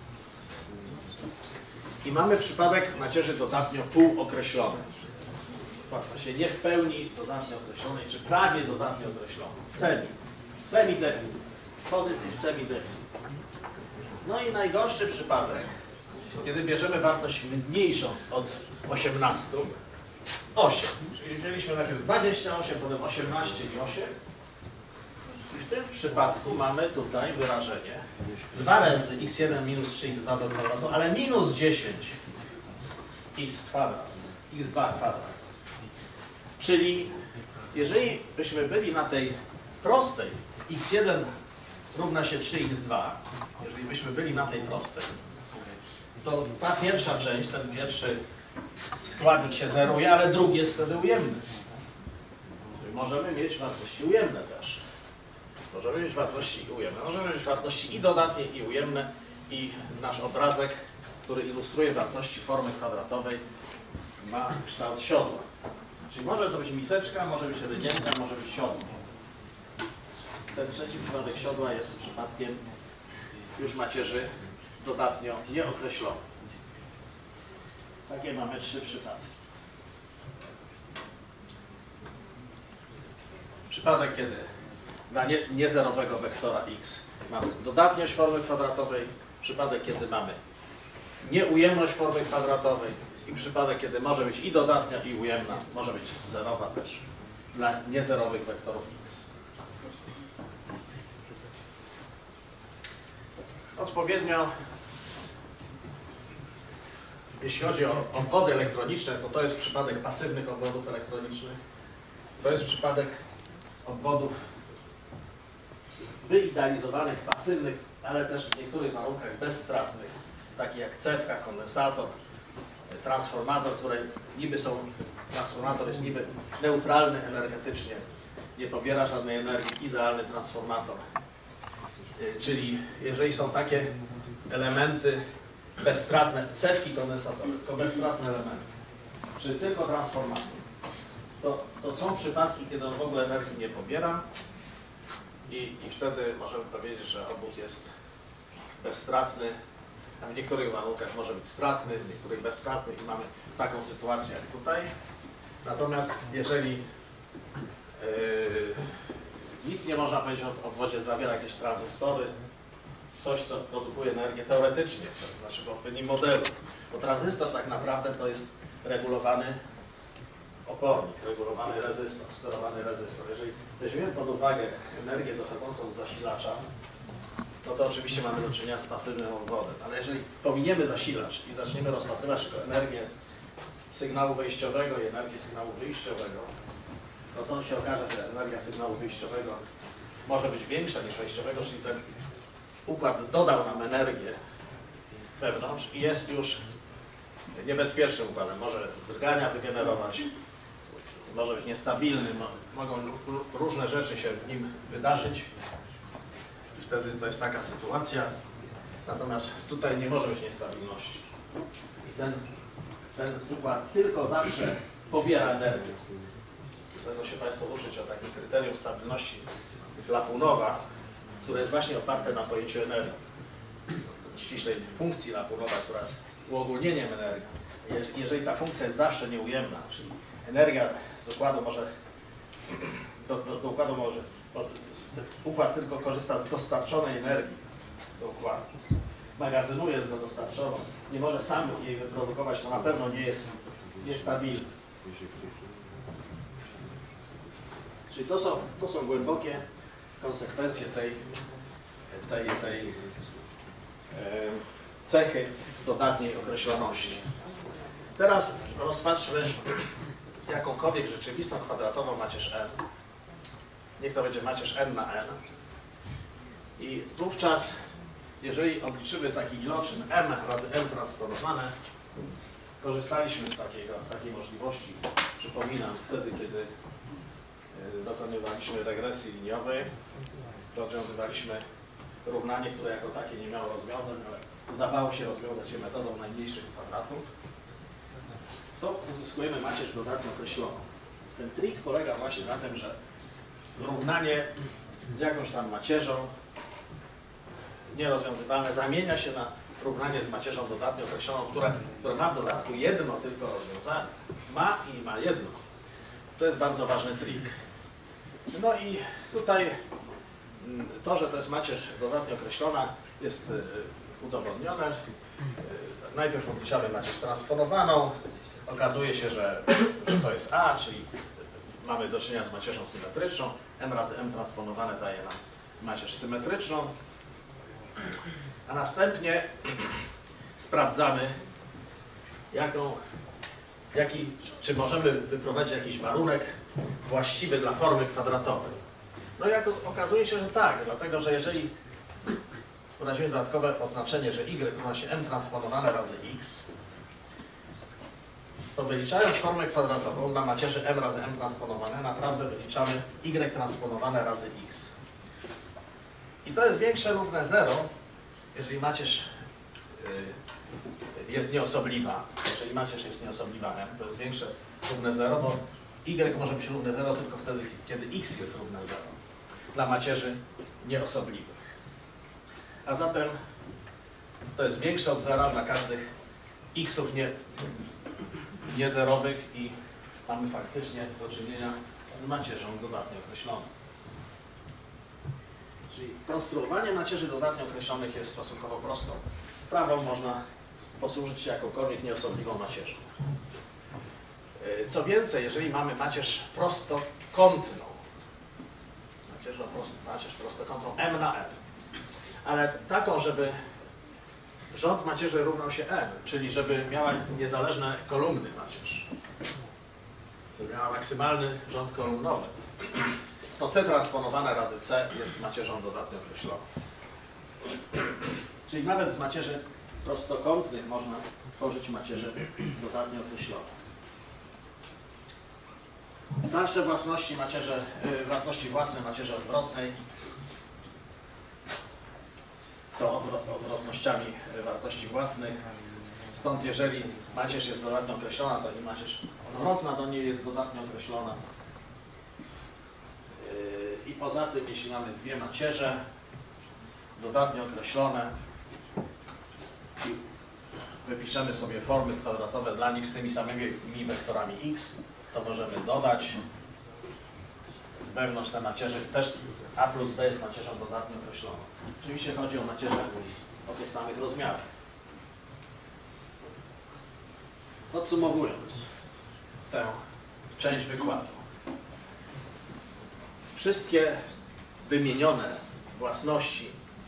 I mamy przypadek macierzy dodatnio półokreślonej. Właśnie nie w pełni dodatnio określonej, czy prawie dodatnio określonej. Semi. Semi-definite. Pozytyw, semi-definite. No i najgorszy przypadek, kiedy bierzemy wartość mniejszą od osiemnastu, osiem. Czyli wzięliśmy najpierw dwadzieścia osiem, potem osiemnaście i osiem. I w tym przypadku mamy tutaj wyrażenie dwa razy iks jeden minus trzy iks dwa do kwadratu, ale minus dziesięć iks kwadrat, iks dwa kwadrat. Czyli jeżeli byśmy byli na tej prostej iks jeden równa się trzy iks dwa, jeżeli byśmy byli na tej prostej, to ta pierwsza część, ten pierwszy składnik się zeruje, ale drugi jest wtedy ujemny. Czyli możemy mieć wartości ujemne też. Możemy mieć wartości ujemne. Możemy mieć wartości i dodatnie, i ujemne. I nasz obrazek, który ilustruje wartości formy kwadratowej, ma kształt siodła. Czyli może to być miseczka, może być rynienka, może być siodło. Ten trzeci przypadek siodła jest przypadkiem już macierzy dodatnio nieokreślonej. Takie mamy trzy przypadki. Przypadek, kiedy dla nie, niezerowego wektora x mamy dodatniość formy kwadratowej, przypadek, kiedy mamy nieujemność formy kwadratowej i przypadek, kiedy może być i dodatnia, i ujemna, może być zerowa też dla niezerowych wektorów x. Odpowiednio, jeśli chodzi o obwody elektroniczne, to to jest przypadek pasywnych obwodów elektronicznych. To jest przypadek obwodów wyidealizowanych, pasywnych, ale też w niektórych warunkach bezstratnych, takie jak cewka, kondensator, transformator, które niby są, transformator jest niby neutralny energetycznie, nie pobiera żadnej energii, idealny transformator. Czyli jeżeli są takie elementy bezstratne, cewki kondensatory, tylko bezstratne elementy, czy tylko transformator, to, to są przypadki, kiedy on w ogóle energii nie pobiera i, i wtedy możemy powiedzieć, że obwód jest bezstratny, a w niektórych warunkach może być stratny, w niektórych bezstratny i mamy taką sytuację jak tutaj. Natomiast jeżeli yy, nic nie można powiedzieć o obwodzie, zawiera jakieś tranzystory, coś, co produkuje energię teoretycznie, to znaczy w odpowiednim modelu. Bo tranzystor tak naprawdę to jest regulowany opornik, regulowany rezystor, sterowany rezystor. Jeżeli weźmiemy pod uwagę energię dochodzącą z zasilacza, no to oczywiście mamy do czynienia z pasywnym obwodem. Ale jeżeli pominiemy zasilacz i zaczniemy rozpatrywać tylko energię sygnału wejściowego i energię sygnału wyjściowego, no to się okaże, że energia sygnału wyjściowego może być większa niż wejściowego, czyli ten układ dodał nam energię wewnątrz i jest już niebezpiecznym układem. Może drgania wygenerować, może być niestabilny, mogą różne rzeczy się w nim wydarzyć. I wtedy to jest taka sytuacja. Natomiast tutaj nie może być niestabilności. I ten, ten układ tylko zawsze pobiera energię. Będą się Państwo uczyć o takim kryterium stabilności Lapunowa, które jest właśnie oparte na pojęciu energii. Ściślej funkcji Lapunowa, która jest uogólnieniem energii. Jeżeli ta funkcja jest zawsze nieujemna, czyli energia z układu może, do, do, do układu może, układ tylko korzysta z dostarczonej energii do układu, magazynuje tylko dostarczoną, nie może sam jej wyprodukować, to na pewno nie jest niestabilne. Czyli to są, to są głębokie konsekwencje tej, tej, tej e, cechy dodatniej określoności. Teraz rozpatrzmy jakąkolwiek rzeczywistą kwadratową macierz n. Niech to będzie macierz n na n. I wówczas, jeżeli obliczymy taki iloczyn m razy m transponowane, korzystaliśmy z takiego, takiej możliwości, przypominam, wtedy, kiedy dokonywaliśmy regresji liniowej, rozwiązywaliśmy równanie, które jako takie nie miało rozwiązań, ale udawało się rozwiązać je metodą najmniejszych kwadratów, to uzyskujemy macierz dodatnio określoną. Ten trik polega właśnie na tym, że równanie z jakąś tam macierzą nierozwiązywalne zamienia się na równanie z macierzą dodatnio określoną, które, które ma w dodatku jedno tylko rozwiązanie. Ma i ma jedno. To jest bardzo ważny trik. No i tutaj to, że to jest macierz dodatnio określona, jest udowodnione. Najpierw obliczamy macierz transponowaną. Okazuje się, że, że to jest A, czyli mamy do czynienia z macierzą symetryczną. M razy M transponowane daje nam macierz symetryczną. A następnie sprawdzamy, jaką, jaki, czy możemy wyprowadzić jakiś warunek właściwy dla formy kwadratowej. No i jak okazuje się, że tak, dlatego że jeżeli wprowadzimy dodatkowe oznaczenie, że y równa się m transponowane razy x, to wyliczając formę kwadratową dla macierzy m razy m transponowane, naprawdę wyliczamy y transponowane razy x. I to jest większe lub równe zero, jeżeli macierz jest nieosobliwa. Jeżeli macierz jest nieosobliwa m, to jest większe równe zero, bo y może być równe zero tylko wtedy, kiedy x jest równe zero. Dla macierzy nieosobliwych. A zatem to jest większe od zera dla każdych xów nie, niezerowych i mamy faktycznie do czynienia z macierzą dodatnio określoną. Czyli konstruowanie macierzy dodatnio określonych jest stosunkowo prostą sprawą. Można posłużyć się jakąkolwiek nieosobliwą macierzą. Co więcej, jeżeli mamy macierz prostokątną, macierzą prost, macierz prostokątną m na n, ale taką, żeby rząd macierzy równał się n, czyli żeby miała niezależne kolumny macierz, żeby miała maksymalny rząd kolumnowy, to c transponowane razy c jest macierzą dodatnio określoną. Czyli nawet z macierzy prostokątnych można tworzyć macierze dodatnio określone. Dalsze własności macierze, wartości własne macierzy odwrotnej są odwrotnościami wartości własnych. Stąd jeżeli macierz jest dodatnio określona, to i macierz odwrotna do niej jest dodatnio określona. I poza tym, jeśli mamy dwie macierze dodatnio określone i wypiszemy sobie formy kwadratowe dla nich z tymi samymi wektorami x, to możemy dodać wewnątrz tej macierzy też a plus b jest macierzą dodatnio określoną. Oczywiście chodzi o macierzę o tych samych rozmiarach. Podsumowując tę część wykładu. Wszystkie wymienione własności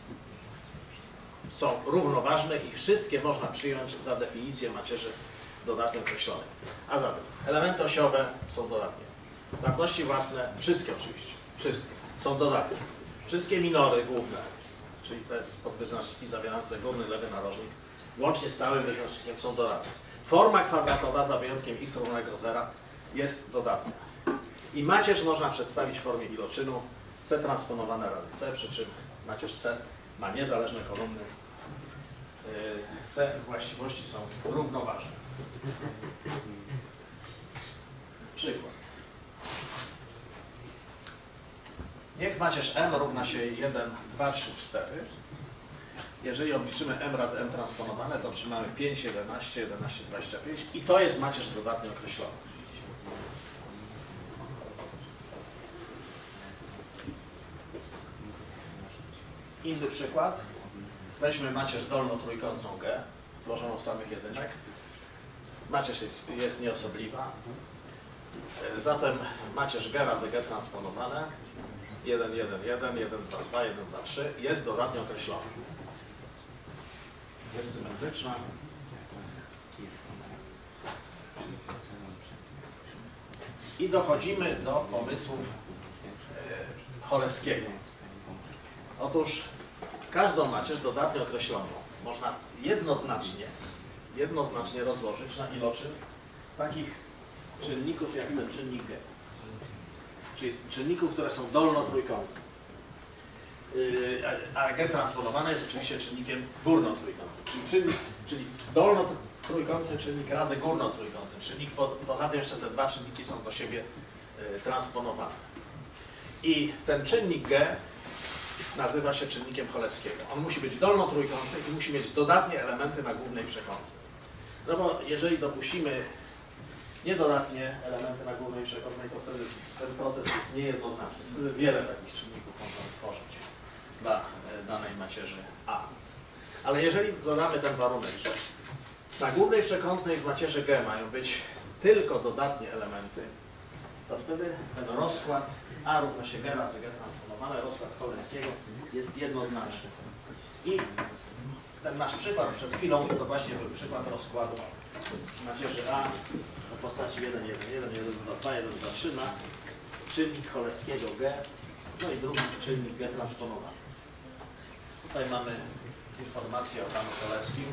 są równoważne i wszystkie można przyjąć za definicję macierzy dodatnio określonej. A zatem elementy osiowe są dodatnie. Wartości własne, wszystkie oczywiście, wszystkie są dodatnie. Wszystkie minory główne, czyli te podwyznaczniki zawierające górny, lewy narożnik, łącznie z całym wyznacznikiem są dodatnie. Forma kwadratowa za wyjątkiem x równego zera jest dodatnia. I macierz można przedstawić w formie iloczynu c transponowane razy c, przy czym macierz c ma niezależne kolumny. Te właściwości są równoważne. Przykład. Niech macierz m równa się jeden, dwa, trzy, cztery. Jeżeli obliczymy m razy m transponowane, to otrzymamy pięć, jedenaście, jedenaście, dwadzieścia pięć i to jest macierz dodatnio określony. Inny przykład. Weźmy macierz dolno-trójkątną G, złożoną z samych jedynek. Macierz jest, jest nieosobliwa. Zatem macierz G razy G transponowane jeden, jeden, jeden, jeden, dwa, dwa, jeden, dwa, trzy jest dodatnio określona. Jest symetryczna. I dochodzimy do pomysłów e, Cholesskiego. Otóż każdą macierz dodatnio określoną można jednoznacznie, jednoznacznie rozłożyć na iloczyn takich czynników jak ten czynnik G. Czyli czynników, które są dolno-trójkątne. Yy, a, a G transponowane jest oczywiście czynnikiem górno-trójkątnym. Czyli, czynnik, czyli dolno-trójkątny czynnik razy górno-trójkątny czynnik. Po, poza tym jeszcze te dwa czynniki są do siebie yy, transponowane. I ten czynnik G nazywa się czynnikiem Cholesskiego. On musi być dolno-trójkątny i musi mieć dodatnie elementy na głównej przekątnej. No bo jeżeli dopuścimy niedodatnie elementy na głównej przekątnej, to wtedy ten proces jest niejednoznaczny. Wtedy wiele takich czynników można utworzyć dla danej macierzy A. Ale jeżeli dodamy ten warunek, że na głównej przekątnej w macierzy G mają być tylko dodatnie elementy, to wtedy ten rozkład A równa się G razy G transponowane, rozkład Choleskiego jest jednoznaczny. I ten nasz przykład przed chwilą to właśnie był przykład rozkładu macierzy A w postaci jeden, jeden, jeden, jeden, dwa, dwa, jeden, dwa, trzy na czynnik Choleskiego G, no i drugi czynnik G transponowany. Tutaj mamy informację o panu Choleskim.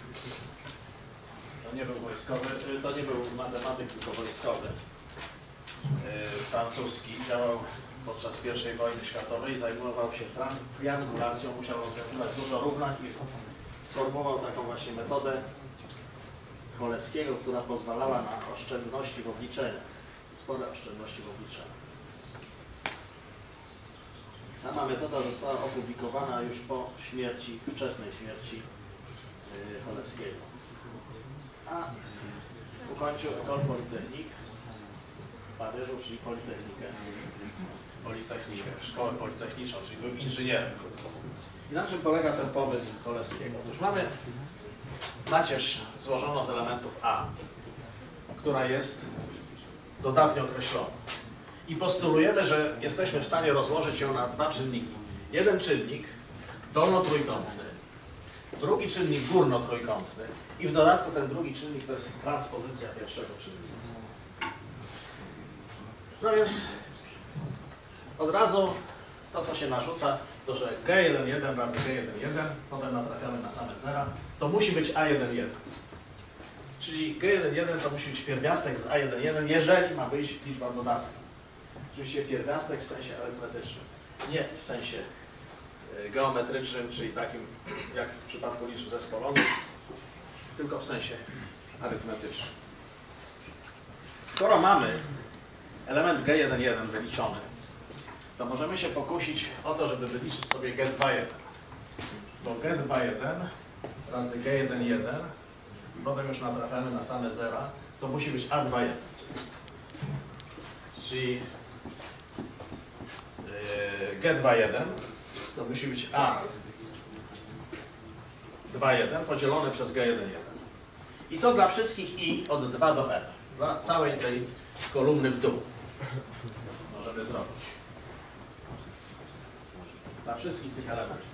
To nie był wojskowy, to nie był matematyk, tylko wojskowy. Francuski, działał podczas pierwszej wojny światowej, zajmował się triangulacją, musiał rozwiązywać dużo równań i sformułował taką właśnie metodę Choleskiego, która pozwalała na oszczędności w obliczeniach, spore oszczędności w obliczeniach. Sama metoda została opublikowana już po śmierci, wczesnej śmierci yy, Choleskiego. A ukończył École Polytechnique w Paryżu, czyli Politechnikę. Politechnikę, szkołę politechniczną, czyli był inżynierem. I na czym polega ten pomysł Choleskiego? Otóż mamy macierz złożoną z elementów A, która jest dodatnio określona. I postulujemy, że jesteśmy w stanie rozłożyć ją na dwa czynniki. Jeden czynnik dolno-trójkątny, drugi czynnik górno-trójkątny i w dodatku ten drugi czynnik to jest transpozycja pierwszego czynnika. No więc od razu to, co się narzuca, to że G jeden jeden razy G jeden jeden, potem natrafiamy na same zera, to musi być A jeden jeden. Czyli G jeden jeden to musi być pierwiastek z A jeden jeden, jeżeli ma wyjść liczba dodatnia. Oczywiście pierwiastek w sensie arytmetycznym, nie w sensie geometrycznym, czyli takim jak w przypadku liczb zespolonych, tylko w sensie arytmetycznym. Skoro mamy element G jeden jeden wyliczony, to możemy się pokusić o to, żeby wyliczyć sobie G dwa jeden. Bo G dwa jeden razy G jeden jeden, i potem już natrafiamy na same zera, to musi być A dwa jeden. Czyli yy, G dwa jeden to musi być A dwa jeden podzielone przez G jeden jeden. I to dla wszystkich I od dwa do N. dla całej tej kolumny w dół. Możemy zrobić. Dla wszystkich tych elementów.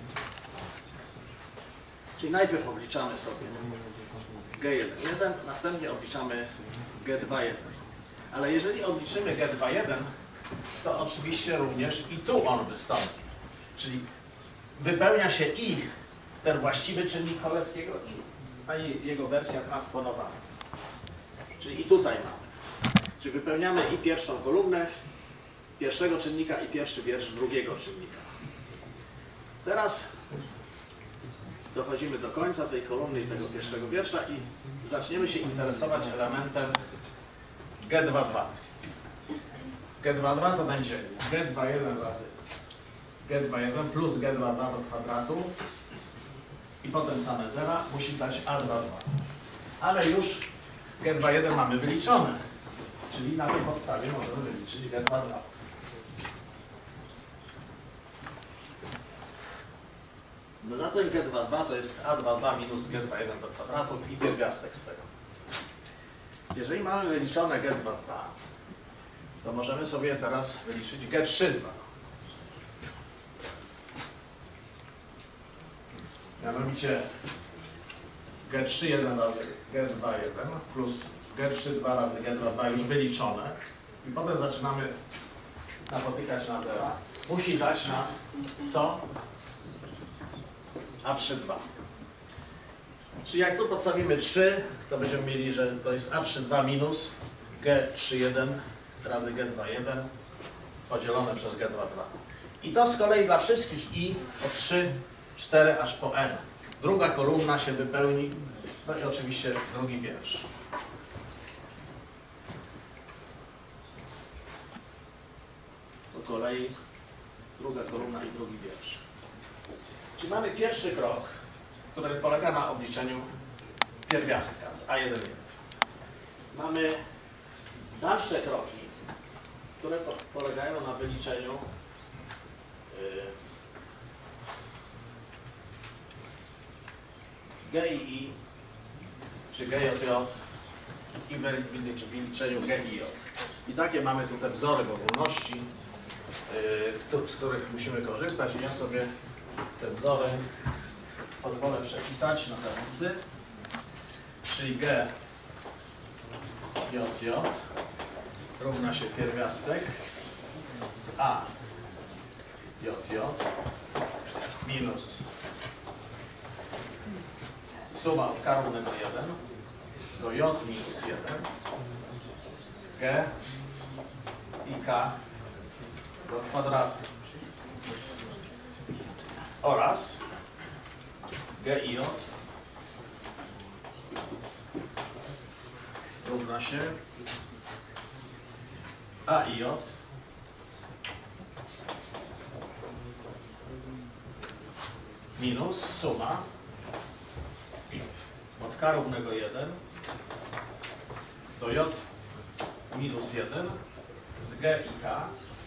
Czyli najpierw obliczamy sobie G jeden jeden, następnie obliczamy G dwa jeden. Ale jeżeli obliczymy G dwa jeden, to oczywiście również i tu on wystąpi. Czyli wypełnia się i ten właściwy czynnik Cholewskiego, i, a i jego wersja transponowana. Czyli i tutaj mamy. Czyli wypełniamy i pierwszą kolumnę pierwszego czynnika, i pierwszy wiersz drugiego czynnika. Teraz dochodzimy do końca tej kolumny i tego pierwszego wiersza i zaczniemy się interesować elementem G dwa dwa. G dwa dwa to będzie G dwa jeden razy G dwa jeden plus G dwa dwa do kwadratu i potem same zera musi dać A dwa dwa. Ale już G dwa jeden mamy wyliczone, czyli na tej podstawie możemy wyliczyć G dwa dwa. No zatem G dwa dwa to jest A dwa dwa minus G dwa jeden do kwadratu i pierwiastek z tego. Jeżeli mamy wyliczone G dwa dwa, to możemy sobie teraz wyliczyć G trzy dwa. Mianowicie G trzy jeden razy G dwa jeden plus G trzy dwa razy G dwa dwa już wyliczone i potem zaczynamy napotykać na zera. Musi dać nam co? A trzy dwa. Czyli jak tu podstawimy trzy, to będziemy mieli, że to jest A trzy dwa minus G trzy jeden razy G dwa jeden podzielone przez G dwa dwa. I to z kolei dla wszystkich i od trzy, cztery aż po n. Druga kolumna się wypełni, no i oczywiście drugi wiersz. Po kolei druga kolumna i drugi wiersz. Czyli mamy pierwszy krok, który polega na obliczeniu pierwiastka z A jeden jeden. Mamy dalsze kroki, które po polegają na wyliczeniu yy, G i I, czy G J J i w wyliczeniu G i J. I takie mamy tutaj wzory powolności, yy, z których musimy korzystać. I ja sobie te wzory pozwolę przepisać na tablicy, czyli G J J równa się pierwiastek z A J J minus suma od K równy do jeden do J minus jeden G i K do kwadratu oraz G i J równa się A i J minus suma od K równego jeden do J minus jeden z G i K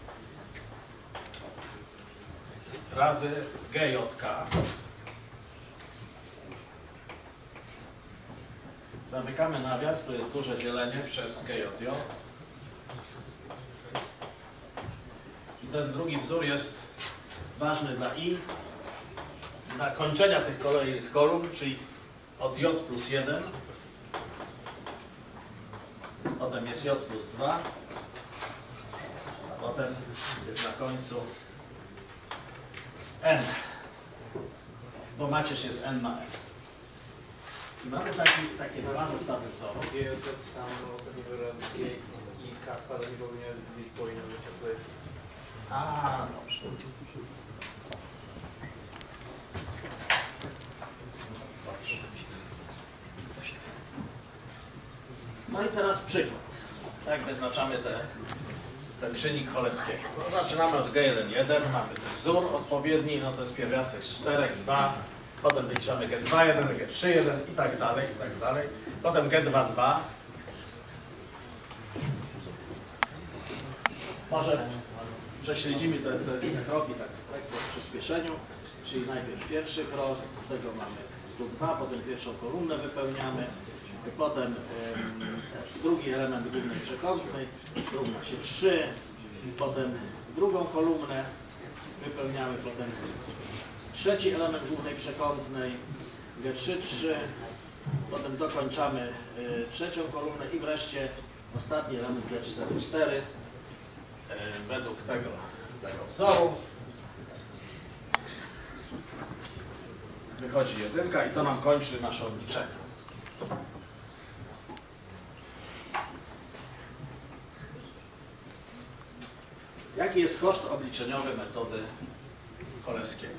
razy G J K. Zamykamy nawias, to jest duże dzielenie przez G J J. I ten drugi wzór jest ważny dla I, dla kończenia tych kolejnych kolumn, czyli od J plus jeden, potem jest J plus dwa, a potem jest na końcu N, bo macierz jest N na N. I mamy taki, takie dwa zestawy wzorów. G J tam ostatni wyraz G i K wpada nie powinien być powinno być to jest. A, dobrze. Dobrze. No i teraz przykład. Jak wyznaczamy te, ten czynnik Cholewskiego? No, zaczynamy od G jeden jeden, mamy ten wzór odpowiedni, no to jest pierwiastek z cztery, dwa, potem wyliczamy G dwa jeden, G trzy jeden i tak dalej, i tak dalej. Potem G dwa dwa. Może prześledzimy te, te, te kroki tak, tak w przyspieszeniu, czyli najpierw pierwszy krok, z tego mamy tu dwa, potem pierwszą kolumnę wypełniamy, Potem ym, drugi element głównej przekątnej równa się trzy. Potem drugą kolumnę wypełniamy. Potem trzeci element głównej przekątnej G trzy, trzy. Potem dokończamy y, trzecią kolumnę i wreszcie ostatni element G cztery, cztery. Y, według tego, tego wzoru wychodzi jedynka i to nam kończy nasze obliczenie. Jaki jest koszt obliczeniowy metody Cholesskiego?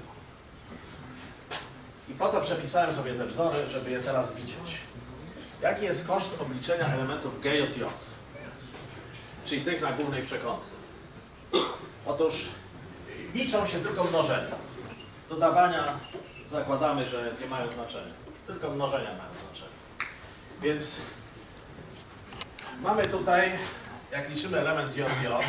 I po to przepisałem sobie te wzory, żeby je teraz widzieć. Jaki jest koszt obliczenia elementów G, J, J, czyli tych na głównej przekątnej? Otóż liczą się tylko mnożenia. Dodawania zakładamy, że nie mają znaczenia. Tylko mnożenia mają znaczenie. Więc mamy tutaj, jak liczymy element J, J,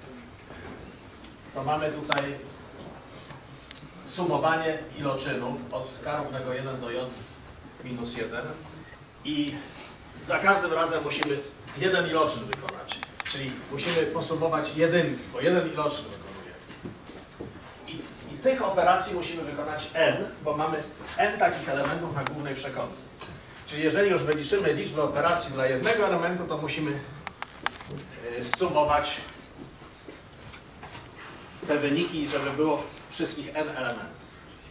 to mamy tutaj sumowanie iloczynów od k równego jeden do j minus jeden i za każdym razem musimy jeden iloczyn wykonać, czyli musimy posumować jedynki, bo jeden iloczyn wykonujemy. I, I tych operacji musimy wykonać n, bo mamy n takich elementów na głównej przekątnej. Czyli jeżeli już wyliczymy liczbę operacji dla jednego elementu, to musimy yy, zsumować te wyniki, żeby było wszystkich n elementów.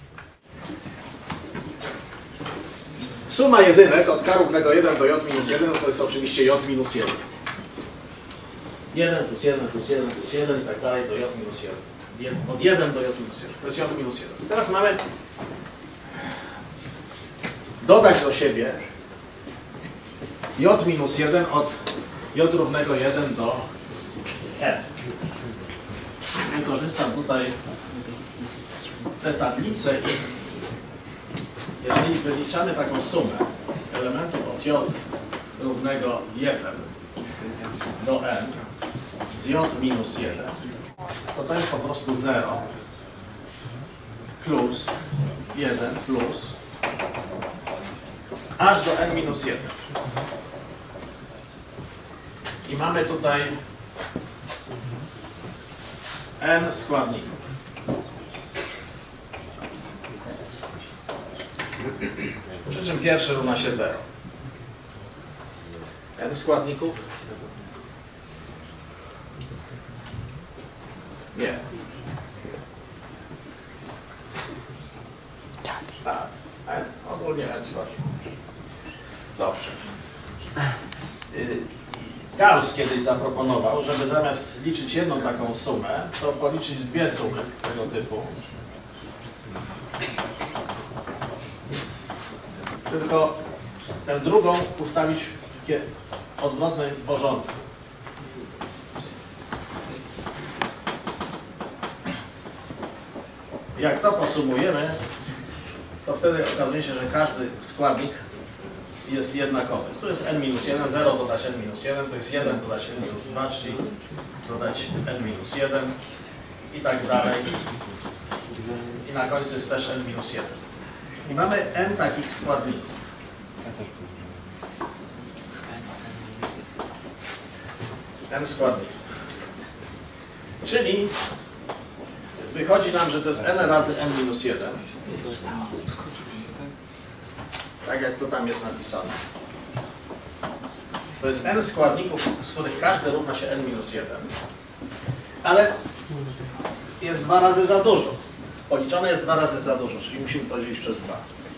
Suma jedynek od k równego jeden do j minus jeden to jest oczywiście j minus jeden. jeden plus jeden plus jeden plus jeden i tak dalej do j minus jeden. Od jeden do j minus jeden. To jest j minus jeden. Teraz mamy dodać do siebie j minus jeden od j równego jeden do n. Wykorzystam tutaj tę tablicę i jeżeli wyliczamy taką sumę elementów od j równego jeden do n z j minus jeden, to to jest po prostu zero plus jeden plus aż do n minus jeden. I mamy tutaj n składników. Przy czym pierwszy równa się zero. N składników? Nie. Tak. N. Ogólnie N składników. Dobrze. Gauss kiedyś zaproponował, żeby zamiast liczyć jedną taką sumę, to policzyć dwie sumy tego typu. Tylko tę drugą ustawić w odwrotnym porządku. Jak to posumujemy, to wtedy okazuje się, że każdy składnik jest jednakowy. Tu jest n minus jeden, zero dodać n minus jeden, to jest jeden dodać n minus dwa, czyli dodać n minus jeden i tak dalej. I na końcu jest też n minus jeden. I mamy n takich składników. N składników. Czyli wychodzi nam, że to jest n razy n minus jeden. Tak jak to tam jest napisane. To jest n składników, z których każdy równa się n minus jeden. Ale jest dwa razy za dużo. Policzone jest dwa razy za dużo, czyli musimy podzielić przez dwa.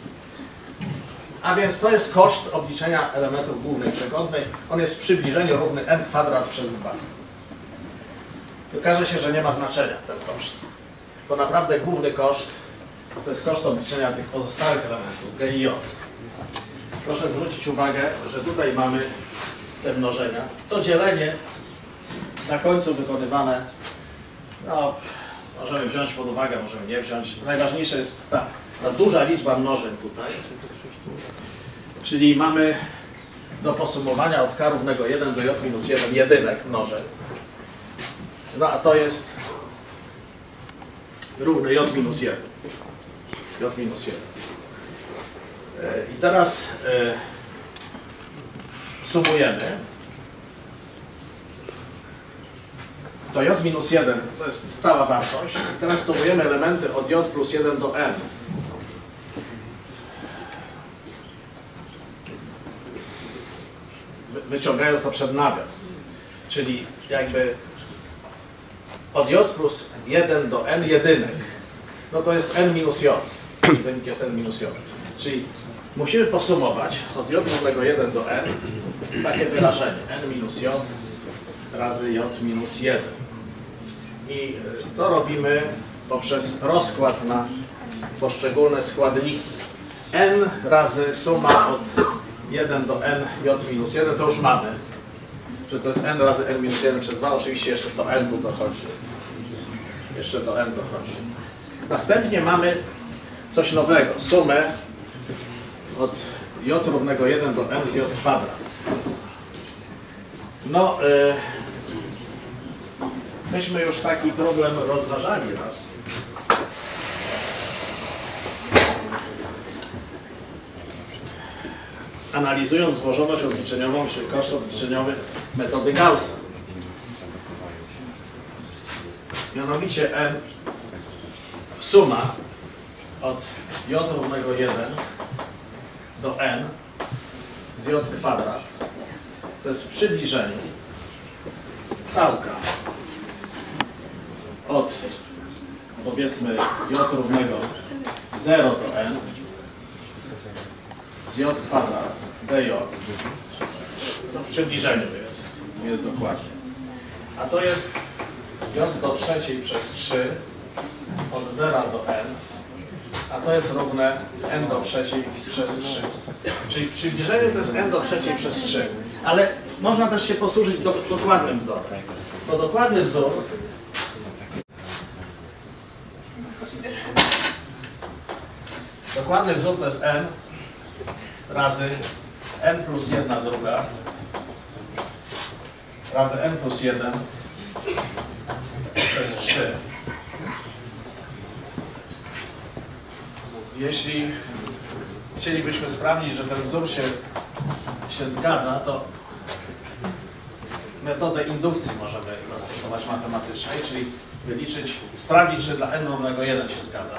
A więc to jest koszt obliczenia elementów głównej przekątnej. On jest w przybliżeniu równy n kwadrat przez dwa. Okaże się, że nie ma znaczenia ten koszt. Bo naprawdę główny koszt to jest koszt obliczenia tych pozostałych elementów, G i J. Proszę zwrócić uwagę, że tutaj mamy te mnożenia. To dzielenie na końcu wykonywane, no, możemy wziąć pod uwagę, możemy nie wziąć. Najważniejsza jest ta, ta duża liczba mnożeń tutaj. Czyli mamy do posumowania od k równego jeden do j minus jeden jedynek mnożeń. No a to jest równy j minus jeden. J minus jeden. I teraz sumujemy, to j minus jeden to jest stała wartość. I teraz sumujemy elementy od j plus jeden do n. Wyciągając to przed nawias. Czyli jakby od j plus jeden do n jedynek, no to jest n minus j. Wynik jest n minus j. Czyli musimy posumować z od j równego jeden do n takie wyrażenie n minus j razy j minus jeden. I to robimy poprzez rozkład na poszczególne składniki. N razy suma od jeden do n j minus jeden to już mamy. Że to jest n razy n minus jeden przez dwa. Oczywiście jeszcze to n tu dochodzi. Jeszcze to n dochodzi. Następnie mamy coś nowego. Sumę od j równego jeden do n z j kwadrat. No, yy, myśmy już taki problem rozważali raz. Analizując złożoność obliczeniową czy koszt obliczeniowy metody Gaussa. Mianowicie n suma od j równego jeden do n z j kwadrat to jest przybliżenie całka od, powiedzmy, j równego zero do n z j kwadrat dj. To w przybliżeniu jest, nie jest dokładnie. A to jest j do trzeciej przez trzy od zera do n, a to jest równe n do trzeciej przez trzy. Czyli w przybliżeniu to jest n do trzeciej przez trzy. Ale można też się posłużyć do, dokładnym wzorem. To dokładny wzór dokładny wzór to jest n razy n plus jedna druga razy n plus jeden przez trzy. Jeśli chcielibyśmy sprawdzić, że ten wzór się, się zgadza, to metodę indukcji możemy zastosować matematycznej, czyli wyliczyć, sprawdzić, czy dla n równego jeden się zgadza.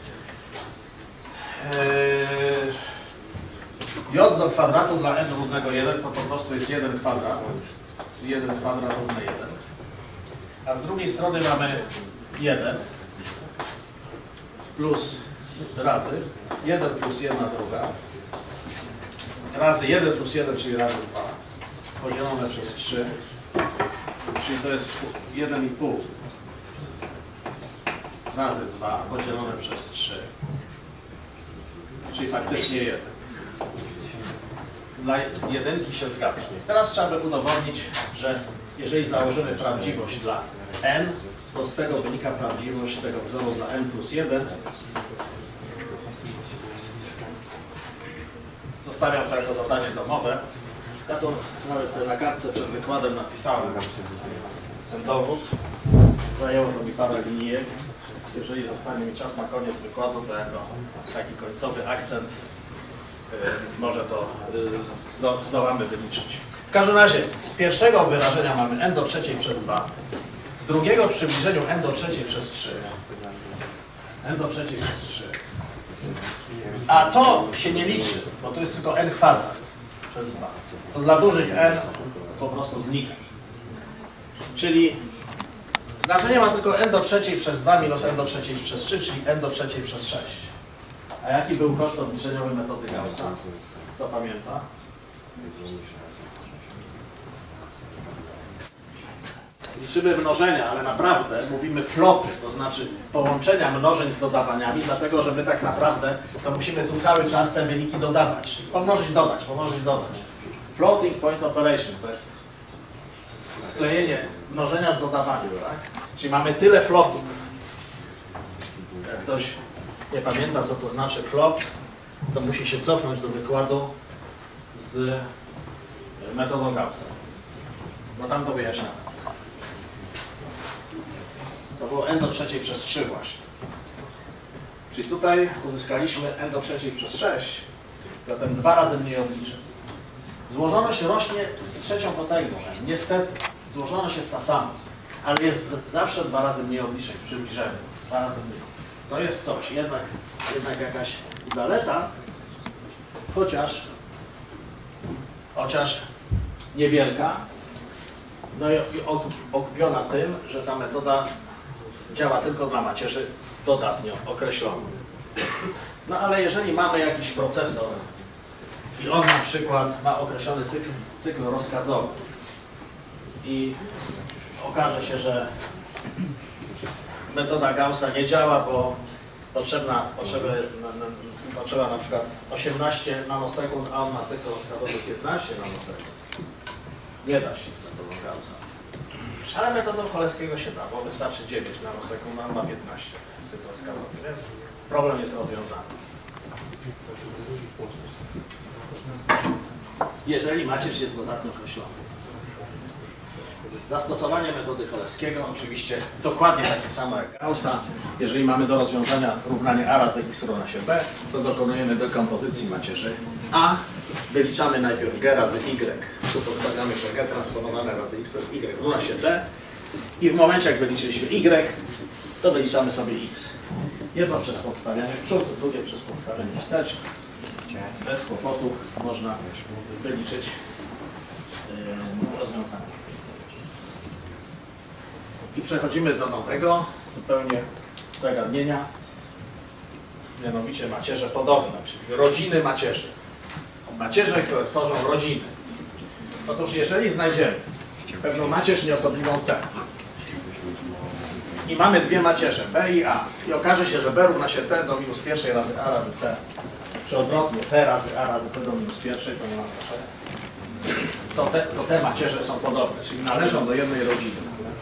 J do kwadratu dla n równego jeden to po prostu jest jeden kwadrat. jeden kwadrat równy jeden. A z drugiej strony mamy jeden plus razy jeden plus jedna druga razy jeden plus jeden, czyli razy dwa podzielone przez trzy, czyli to jest jeden i pół razy dwa podzielone przez trzy, czyli faktycznie jeden. Dla jedynki się zgadza. Teraz trzeba by udowodnić, że jeżeli założymy prawdziwość dla n, to z tego wynika prawdziwość tego wzoru dla n plus jeden. Zostawiam to jako zadanie domowe. Ja to nawet sobie na kartce przed wykładem napisałem ten dowód. Zajęło to mi parę linijek. Jeżeli zostanie mi czas na koniec wykładu, to jako taki końcowy akcent może to zdo, zdołamy wyliczyć. W każdym razie z pierwszego wyrażenia mamy n do trzeciej przez dwa, z drugiego w przybliżeniu n do trzeciej przez trzy, n do trzeciej przez trzy, a to się nie liczy, bo to jest tylko n kwadrat przez dwa. To dla dużych n po prostu znika. Czyli znaczenie ma tylko n do trzeciej przez dwa minus n do trzeciej przez trzy, czyli n do trzeciej przez sześć. A jaki był koszt obliczeniowy metody Gaussa? Kto pamięta? Liczymy mnożenia, ale naprawdę mówimy flopy, to znaczy połączenia mnożeń z dodawaniami, dlatego że my tak naprawdę to musimy tu cały czas te wyniki dodawać. Pomnożyć, dodać, pomnożyć, dodać. Floating point operation to jest sklejenie mnożenia z dodawaniem, tak? Czyli mamy tyle flopów. Jak ktoś nie pamięta, co to znaczy flop, to musi się cofnąć do wykładu z metodą Gaussa. Bo tam to wyjaśniamy. To było n do trzeciej przez trzy właśnie. Czyli tutaj uzyskaliśmy n do trzeciej przez sześć, zatem dwa razy mniej obliczeń. Złożoność rośnie z trzecią potęgą. Niestety, złożoność jest ta sama, ale jest zawsze dwa razy mniej odliczeń w przybliżeniu. Dwa razy mniej. To jest coś, jednak, jednak jakaś zaleta, chociaż, chociaż niewielka, no i okupiona tym, że ta metoda działa tylko dla macierzy dodatnio określonych. No ale jeżeli mamy jakiś procesor i on na przykład ma określony cykl, cykl rozkazowy i okaże się, że metoda Gaussa nie działa, bo potrzebna, potrzeby, na, na, potrzeba na przykład osiemnaście nanosekund, a on ma cykl rozkazowy piętnaście nanosekund. Nie da się metodą Gaussa. Ale metodą Cholewskiego się da, bo wystarczy dziewięć nanosekund, a on ma piętnaście cykl rozkazowy, więc problem jest rozwiązany. Jeżeli macierz jest dodatnio określony. Zastosowanie metody Cholewskiego oczywiście dokładnie takie samo jak Gaussa. Jeżeli mamy do rozwiązania równanie A razy x równa się B, to dokonujemy dekompozycji macierzy A. Wyliczamy najpierw G razy Y. Tu podstawiamy, że G transformowane razy x to jest Y równa się B. I w momencie jak wyliczyliśmy Y, to wyliczamy sobie x. Jedno przez podstawianie w przód, drugie przez podstawianie wstecz. Bez kłopotu można wyliczyć yy, rozwiązanie. I przechodzimy do nowego, zupełnie zagadnienia, mianowicie macierze podobne, czyli rodziny macierzy. Macierze, które tworzą rodziny. Otóż jeżeli znajdziemy pewną macierz nieosobliwą T i mamy dwie macierze, B i A, i okaże się, że B równa się T do minus pierwszej razy A razy T, czy odwrotnie T razy A razy T do minus pierwszej, to nie ma znaczenia, to te, to te macierze są podobne, czyli należą do jednej rodziny.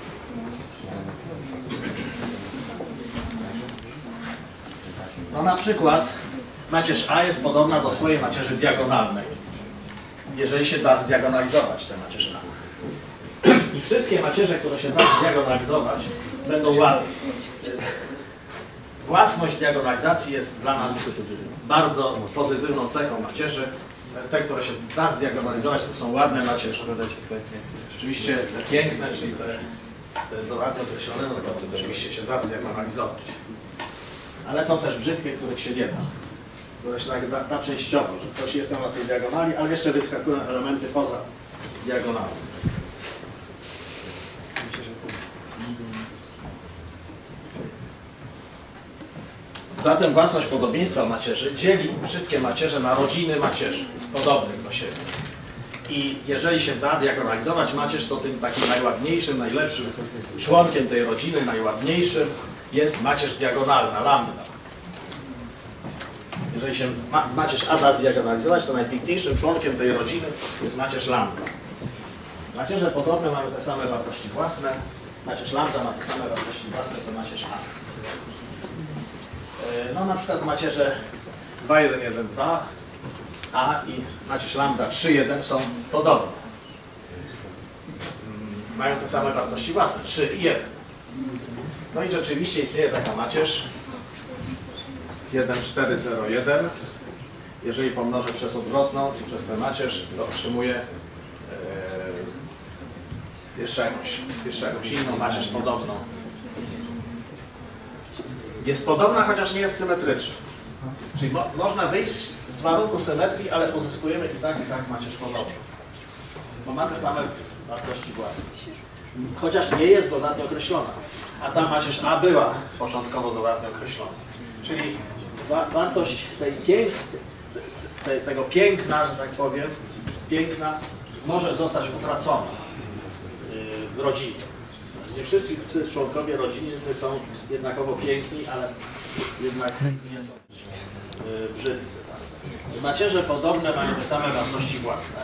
No na przykład macierz A jest podobna do swojej macierzy diagonalnej, jeżeli się da zdiagonalizować tę macierz A. I wszystkie macierze, które się da zdiagonalizować, będą ładne. Własność diagonalizacji jest dla nas bardzo pozytywną cechą macierzy. Te, które się da zdiagonalizować, to są ładne macierze. Rzeczywiście te piękne, czyli te, te dodatnie określone, no to oczywiście się da zdiagonalizować. Ale są też brzydkie, których się nie da. Które się tak da, da częściowo, że coś jest tam na tej diagonali, ale jeszcze wyskakują elementy poza diagonalą. Zatem własność podobieństwa macierzy dzieli wszystkie macierze na rodziny macierzy, podobnych do siebie. I jeżeli się da diagonalizować macierz, to tym takim najładniejszym, najlepszym członkiem tej rodziny, najładniejszym jest macierz diagonalna, lambda. Jeżeli się ma, macierz A da zdiagonalizować, to najpiękniejszym członkiem tej rodziny jest macierz lambda. Macierze podobne mają te same wartości własne. Macierz lambda ma te same wartości własne co macierz A. No na przykład macierze dwa jeden jeden dwa A i macierz lambda trzy jeden są podobne. Mają te same wartości własne, trzy i jeden. No i rzeczywiście istnieje taka macierz jeden cztery zero jeden. Jeżeli pomnożę przez odwrotną i przez tę macierz, to otrzymuję e, jeszcze, jakąś, jeszcze jakąś inną macierz podobną. Jest podobna, chociaż nie jest symetryczna. Czyli mo można wyjść z warunku symetrii, ale uzyskujemy i tak, i tak macierz podobną. Bo ma te same wartości własne. Chociaż nie jest dodatnio określona. A ta macierz A była początkowo dodatnio określona. Czyli wa wartość tej pięk te tego piękna, że tak powiem, piękna może zostać utracona yy, w rodzinie. Nie wszyscy członkowie rodziny są jednakowo piękni, ale jednak nie są yy, brzydcy. Macierze podobne mają te same wartości własne.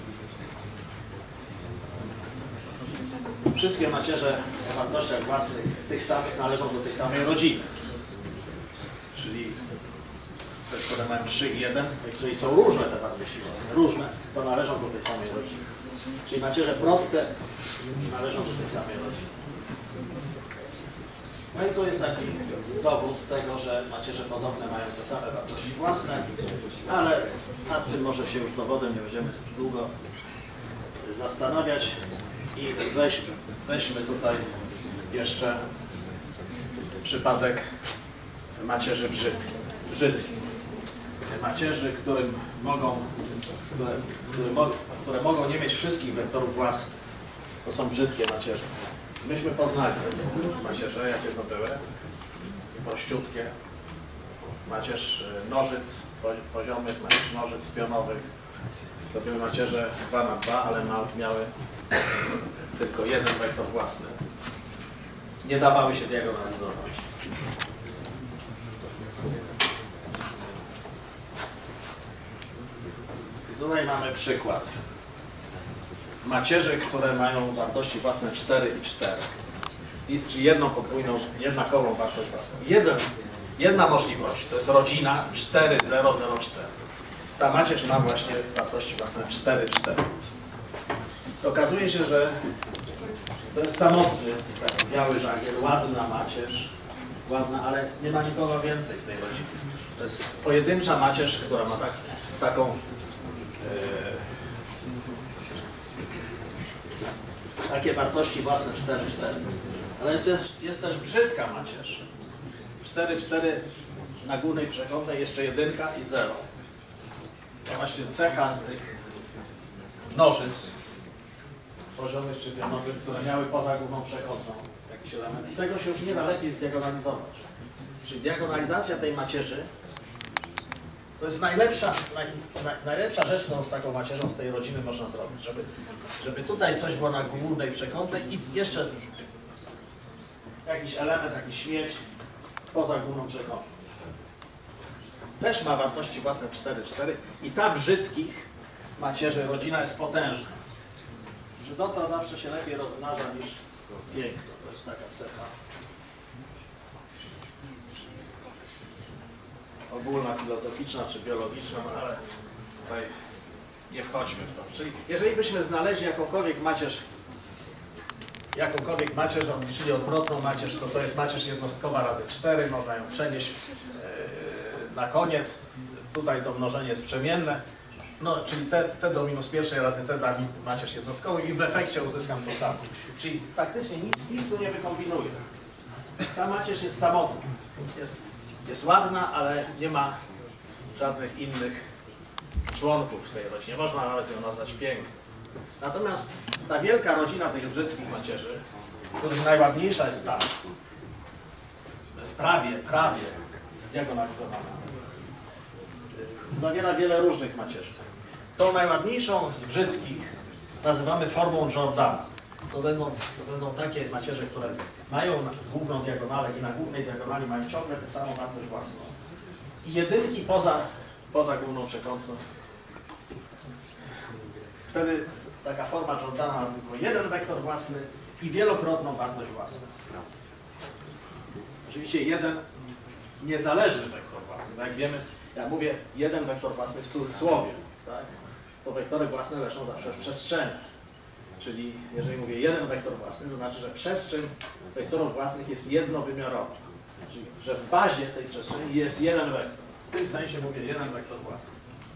Wszystkie macierze o wartościach własnych tych samych należą do tej samej rodziny. Czyli te, które mają trzy i jeden, jeżeli są różne te wartości własne, różne, to należą do tej samej rodziny. Czyli macierze proste należą do tej samej rodziny. No i tu jest taki dowód tego, że macierze podobne mają te same wartości własne, ale nad tym może się już dowodem nie będziemy długo zastanawiać. I weźmy, weźmy tutaj jeszcze przypadek macierzy brzydkich. brzydkich. Macierzy, którym mogą, które, które, mo, które mogą nie mieć wszystkich wektorów własnych. To są brzydkie macierze. Myśmy poznali macierze, jakie to były. Prościutkie. Macierz nożyc poziomych, macierz nożyc pionowych. To były macierze dwa na dwa, ale miały tylko jeden wektor własny. Nie dawały się diagonalizować. Tutaj mamy przykład macierzy, które mają wartości własne cztery i cztery. I, czyli jedną podwójną, jednakową wartość własną. Jeden, jedna możliwość to jest rodzina cztery zero zero cztery. Ta macierz ma właśnie wartości własne cztery cztery. Okazuje się, że to jest samotny, taki biały żagiel, ładna macierz, ładna, ale nie ma nikogo więcej w tej rodzinie. To jest pojedyncza macierz, która ma tak, taką e, takie wartości własne cztery cztery. Ale jest, jest też brzydka macierz. cztery cztery na górnej przekątnej, jeszcze jedynka i zero. To właśnie cecha tych nożyc poziomych czy pionowych, które miały poza główną przekątną jakiś element. I tego się już nie da lepiej zdiagonalizować. Czyli diagonalizacja tej macierzy to jest najlepsza, naj, naj, najlepsza rzecz, którą z taką macierzą z tej rodziny można zrobić. Żeby, żeby tutaj coś było na głównej przekątnej i jeszcze jakiś element, jakiś śmieć poza główną przekątną. Też ma wartości własne cztery cztery i ta brzydkich macierzy rodzina jest potężna. Brzydota zawsze się lepiej rozmnaża niż piękno. To jest taka cecha ogólna, filozoficzna czy biologiczna, no ale tutaj nie wchodźmy w to. Czyli jeżeli byśmy znaleźli jakąkolwiek macierz, jakąkolwiek macierz, obliczyli odwrotną macierz, to to jest macierz jednostkowa razy cztery, można ją przenieść yy, na koniec. Tutaj to mnożenie jest przemienne. No, czyli t, t do minus pierwszej razy t da mi macierz jednostkowy i w efekcie uzyskam to samo. Czyli faktycznie nic, nic tu nie wykombinuję. Ta macierz jest samotna. Jest, jest ładna, ale nie ma żadnych innych członków w tej rodzinie. Można nawet ją nazwać piękną. Natomiast ta wielka rodzina tych brzydkich macierzy, z których najładniejsza jest ta, to jest prawie, prawie zdiagonalizowana. Zawiera wiele różnych macierzy. Tą najładniejszą z brzydkich nazywamy formą Jordana. To będą, to będą takie macierze, które mają główną diagonalę i na głównej diagonali mają ciągle tę samą wartość własną. I jedynki poza, poza główną przekątną. Wtedy taka forma Jordana ma tylko jeden wektor własny i wielokrotną wartość własną. Oczywiście jeden niezależny wektor własny, bo jak wiemy, ja mówię jeden wektor własny w cudzysłowie, tak? To wektory własne leżą zawsze w przestrzeni. Czyli jeżeli mówię jeden wektor własny, to znaczy, że przestrzeń wektorów własnych jest jednowymiarowa. Czyli że w bazie tej przestrzeni jest jeden wektor. W tym sensie mówię jeden wektor własny.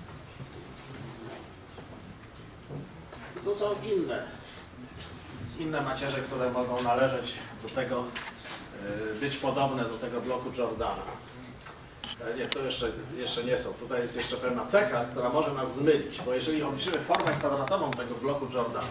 Tu są inne, inne macierze, które mogą należeć do tego, być podobne do tego bloku Jordana. Nie, to jeszcze, jeszcze nie są. Tutaj jest jeszcze pewna cecha, która może nas zmylić, bo jeżeli obliczymy formę kwadratową tego bloku Jordana,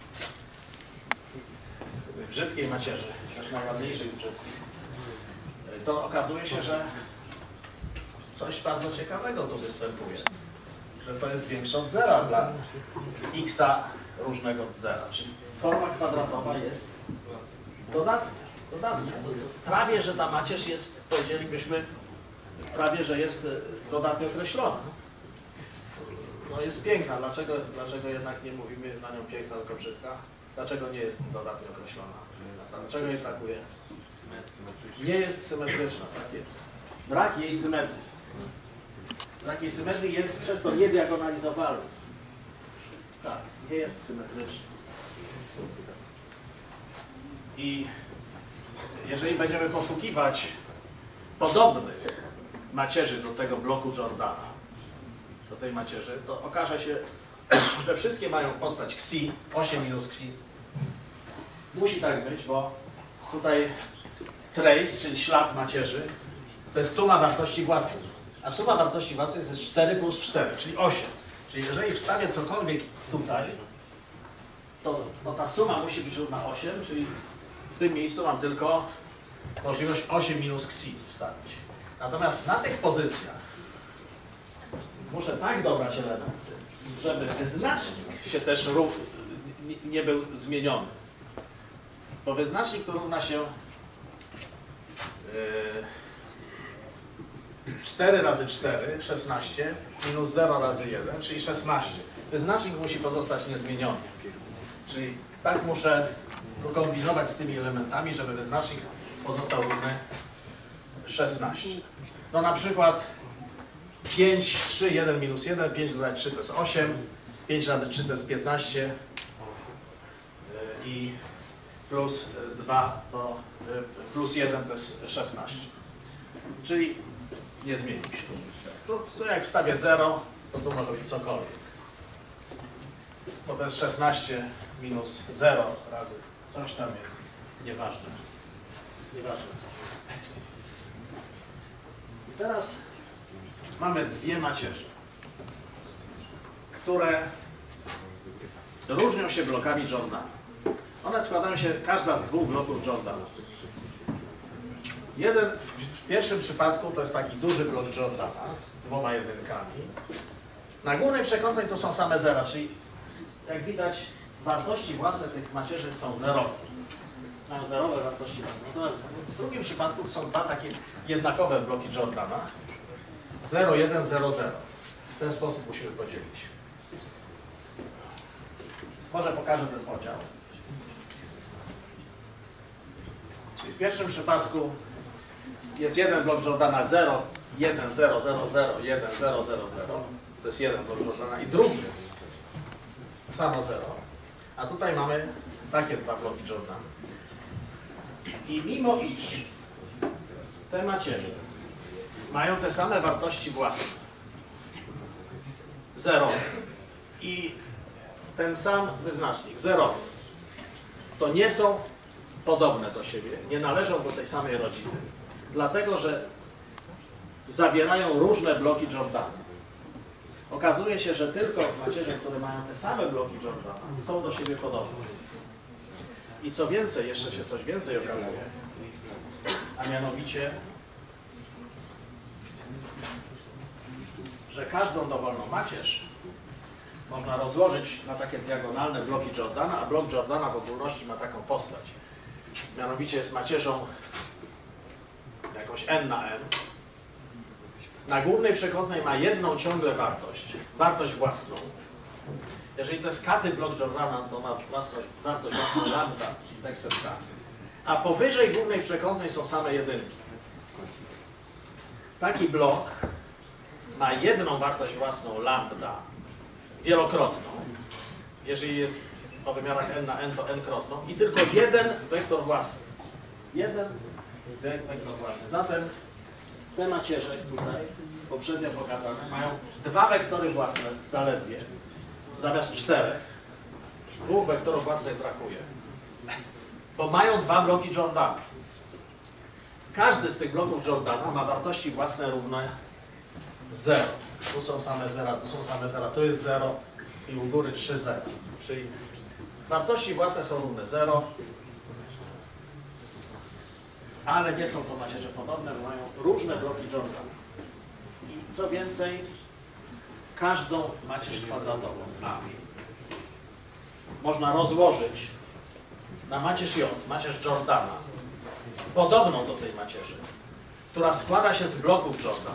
brzydkiej macierzy, też najładniejszej z brzydkich, to okazuje się, że coś bardzo ciekawego tu występuje. Że to jest większe od zera dla x-a różnego od zera. Czyli forma kwadratowa jest dodatnia. dodatnia. Prawie, że ta macierz jest, powiedzielibyśmy, prawie, że jest dodatnio określona. No jest piękna. Dlaczego, dlaczego jednak nie mówimy na nią piękna, tylko brzydka? Dlaczego nie jest dodatnio określona? Dlaczego jej brakuje? Nie jest symetryczna, tak jest. Brak jej symetrii. Brak jej symetrii jest przez to niediagonalizowalny. Tak, nie jest symetryczny. I jeżeli będziemy poszukiwać podobnych macierzy do tego bloku Jordana, do tej macierzy, to okaże się, że wszystkie mają postać ksi, osiem minus ksi. Musi tak być, bo tutaj trace, czyli ślad macierzy, to jest suma wartości własnych. A suma wartości własnych to jest cztery plus cztery, czyli osiem. Czyli jeżeli wstawię cokolwiek tutaj, to, to ta suma musi być równa osiem, czyli w tym miejscu mam tylko możliwość osiem minus ksi wstawić. Natomiast na tych pozycjach muszę tak dobrać elementy, żeby wyznacznik się też rów, nie, nie był zmieniony. Bo wyznacznik to równa się yy, cztery razy cztery, szesnaście, minus zero razy jeden, czyli szesnaście. Wyznacznik musi pozostać niezmieniony. Czyli tak muszę kombinować z tymi elementami, żeby wyznacznik pozostał równy szesnaście. No na przykład pięć, trzy, jeden minus jeden, pięć dodać trzy to jest osiem, pięć razy trzy to jest piętnaście i plus dwa to plus jeden to jest szesnaście. Czyli nie zmienił się. Tu, tu jak wstawię zero, to tu może być cokolwiek. Bo to jest szesnaście minus zero razy coś tam jest. Nieważne. Nieważne co. I teraz mamy dwie macierze, które różnią się blokami Jordana. One składają się, każda z dwóch bloków Jordana. Jeden, w pierwszym przypadku to jest taki duży blok Jordana z dwoma jedynkami. Na głównej przekątnej to są same zera, czyli jak widać wartości własne tych macierzy są zerowe. Mają zerowe wartości własne. Natomiast w drugim przypadku są dwa takie jednakowe bloki Jordana. zero, jeden, zero, zero. W ten sposób musimy podzielić. Może pokażę ten podział. Czyli w pierwszym przypadku jest jeden blok Jordana zero, jeden, zero, zero, zero, jeden, zero, zero, zero. To jest jeden blok Jordana i drugi samo zero. A tutaj mamy takie dwa bloki Jordana. I mimo iż te macierze mają te same wartości własne, zero i ten sam wyznacznik, zero, to nie są podobne do siebie, nie należą do tej samej rodziny, dlatego że zawierają różne bloki Jordana. Okazuje się, że tylko macierze, które mają te same bloki Jordana, są do siebie podobne. I co więcej, jeszcze się coś więcej okazuje, a mianowicie, że każdą dowolną macierz można rozłożyć na takie diagonalne bloki Jordana, a blok Jordana w ogólności ma taką postać. Mianowicie jest macierzą jakąś n na n. Na głównej przekątnej ma jedną ciągle wartość, wartość własną. Jeżeli to jest katy blok Jordana, to ma własność, wartość własną lambda z indeksem k. A powyżej głównej przekątnej są same jedynki. Taki blok ma jedną wartość własną lambda wielokrotną. Jeżeli jest o wymiarach n na n, to n-krotną. I tylko jeden wektor własny. Jeden wektor własny. Zatem te macierze tutaj, poprzednio pokazane, mają dwa wektory własne zaledwie. Zamiast czterech, dwóch wektorów własnych brakuje. Bo mają dwa bloki Jordana. Każdy z tych bloków Jordana ma wartości własne równe zero. Tu są same zera, tu są same zera, tu jest zero i u góry trzy zera. Czyli wartości własne są równe zero, ale nie są to macierze podobne, bo mają różne bloki Jordana. I co więcej, każdą macierz kwadratową A można rozłożyć na macierz J, macierz Jordana, podobną do tej macierzy, która składa się z bloków Jordana,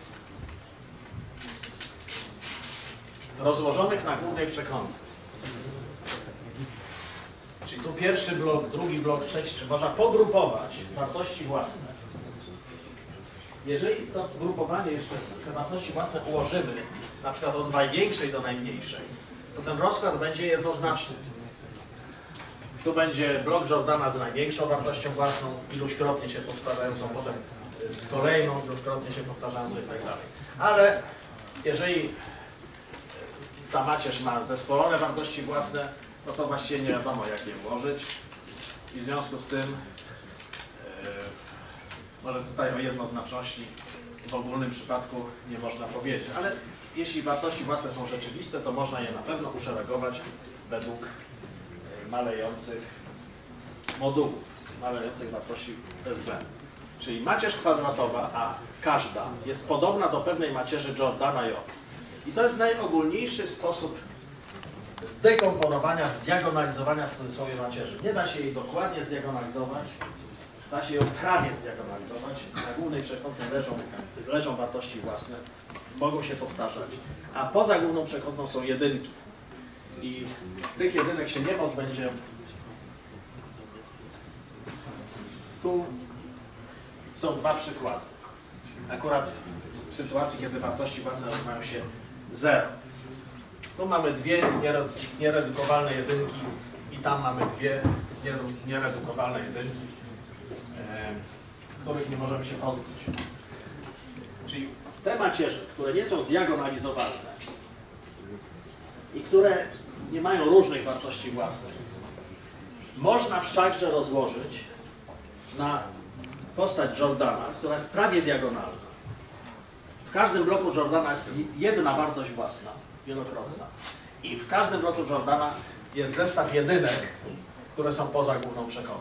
rozłożonych na głównej przekątnej. Czyli tu pierwszy blok, drugi blok, trzeci, czy można pogrupować wartości własne. Jeżeli to grupowanie jeszcze, te wartości własne ułożymy, na przykład od największej do najmniejszej, to ten rozkład będzie jednoznaczny. Tu będzie blok Jordana z największą wartością własną, iluśkrotnie się powtarzającą, potem z kolejną, iluśkrotnie się powtarzającą i tak dalej. Ale jeżeli ta macierz ma zespolone wartości własne, no to właściwie nie wiadomo, jak je włożyć. I w związku z tym yy, może tutaj o jednoznaczności w ogólnym przypadku nie można powiedzieć, ale jeśli wartości własne są rzeczywiste, to można je na pewno uszeregować według yy, malejących modułów, malejących wartości bezwzględnych. Czyli macierz kwadratowa, a każda jest podobna do pewnej macierzy Jordana J. I to jest najogólniejszy sposób zdekomponowania, zdiagonalizowania w cudzysłowie macierzy. Nie da się jej dokładnie zdiagonalizować, da się ją prawie zdiagonalizować. Na głównej przekątnej leżą, leżą wartości własne, mogą się powtarzać, a poza główną przekątną są jedynki. I tych jedynek się nie pozbędzie. Tu są dwa przykłady. Akurat w sytuacji, kiedy wartości własne równają się zero. Tu mamy dwie nieredukowalne jedynki i tam mamy dwie nieredukowalne jedynki, e, których nie możemy się pozbyć. Czyli te macierze, które nie są diagonalizowalne i które nie mają różnych wartości własnych, można wszakże rozłożyć na postać Jordana, która jest prawie diagonalna. W każdym bloku Jordana jest jedna wartość własna, wielokrotna. I w każdym bloku Jordana jest zestaw jedynek, które są poza główną przekątną.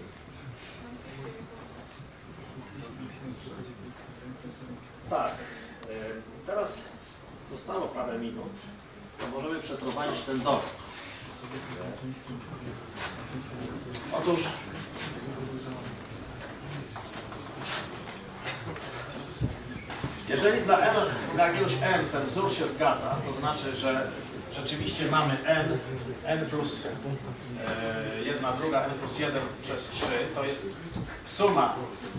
Tak, teraz zostało parę minut, to możemy przeprowadzić ten dowód. Otóż jeżeli dla, n, dla jakiegoś n ten wzór się zgadza, to znaczy, że rzeczywiście mamy n, n plus e, jedna druga, n plus jeden przez trzy, to jest suma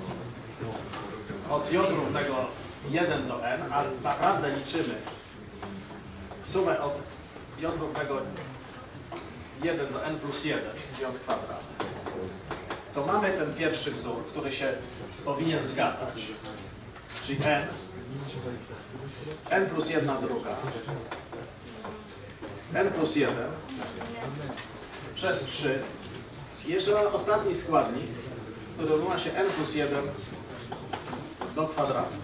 od j równego jeden do n, a naprawdę liczymy sumę od j równego jeden do n plus jeden z j kwadrat, to mamy ten pierwszy wzór, który się powinien zgadzać, czyli n, n plus jedna druga, n plus jeden przez trzy. I jeszcze mamy ostatni składnik, który równa się n plus jeden do kwadratu.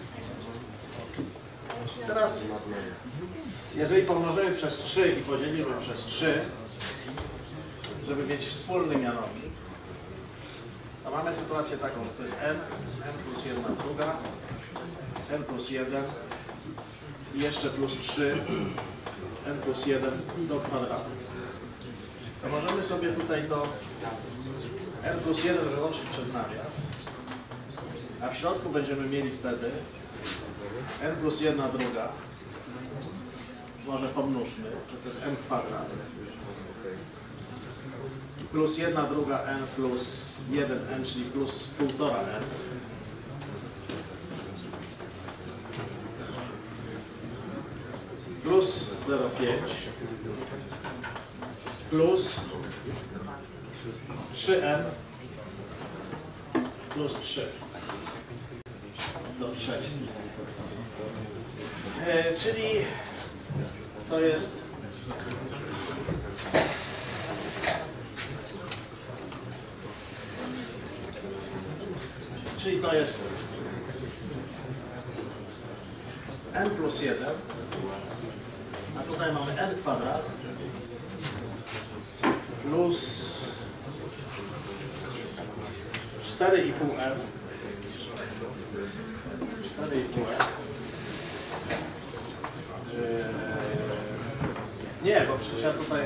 Teraz, jeżeli pomnożymy przez trzy i podzielimy przez trzy, żeby mieć wspólny mianownik, to mamy sytuację taką, że to jest n, n plus jedna druga, n plus jeden i jeszcze plus trzy, n plus jeden do kwadratu. To możemy sobie tutaj to n plus jeden wyłączyć przed nawias, a w środku będziemy mieli wtedy n plus jedna druga, może pomnóżmy, że to jest n kwadrat, plus jedna druga n plus jeden n, czyli plus półtora n. Plus zero przecinek pięć plus trzy n plus trzy do trzech. E, czyli to jest czyli to jest n plus jeden, a tutaj mamy n kwadrat plus cztery i pół n, cztery i pół n. Yy, nie, bo przecież ja tutaj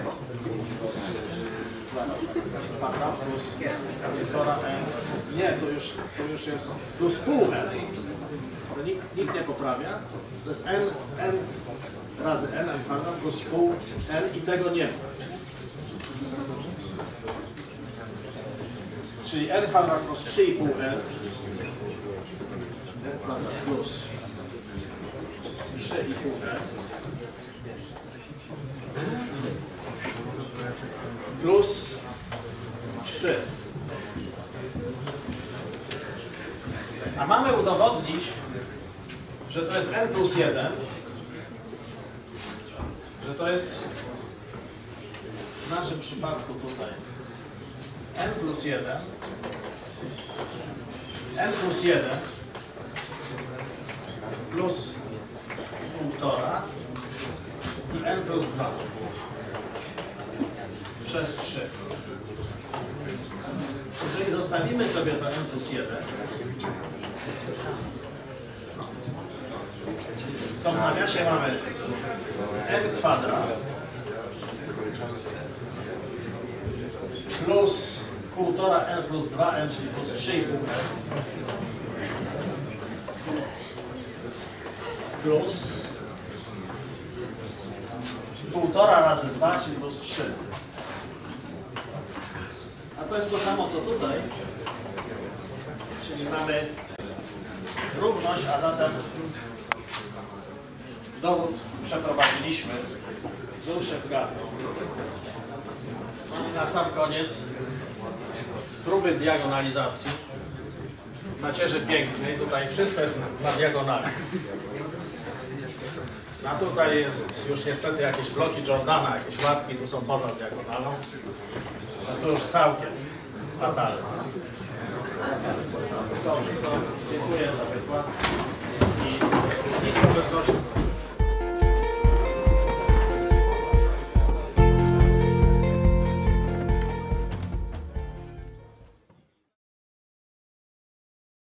kwadrat plus półtora n, nie, to już, to już jest plus pół n. To nikt, nikt nie poprawia. To jest n, n razy n, n kwadrat plus pół n i tego nie ma. Czyli n kwadrat plus trzy i pół n, n kwadrat plus trzy i pół n plus trzy. A mamy udowodnić, że to jest n plus jeden, że to jest w naszym przypadku tutaj n plus jeden, n plus jeden plus półtora i n plus dwa przez trzy. Jeżeli zostawimy sobie to n plus jeden, to w nawiasie mamy n kwadrat plus półtora n plus dwa n, czyli plus trzy i pół n, plus półtora razy dwa, czyli plus trzy. A to jest to samo co tutaj, czyli mamy równość, a zatem dowód przeprowadziliśmy, wzór się zgadzał. I na sam koniec próby diagonalizacji macierzy pięknej. Tutaj wszystko jest na diagonali. A tutaj jest już niestety jakieś bloki Jordana, jakieś łapki tu są poza diagonalą. A tu już całkiem fatalne. Dobrze, to dziękuję za wykład i list obecności.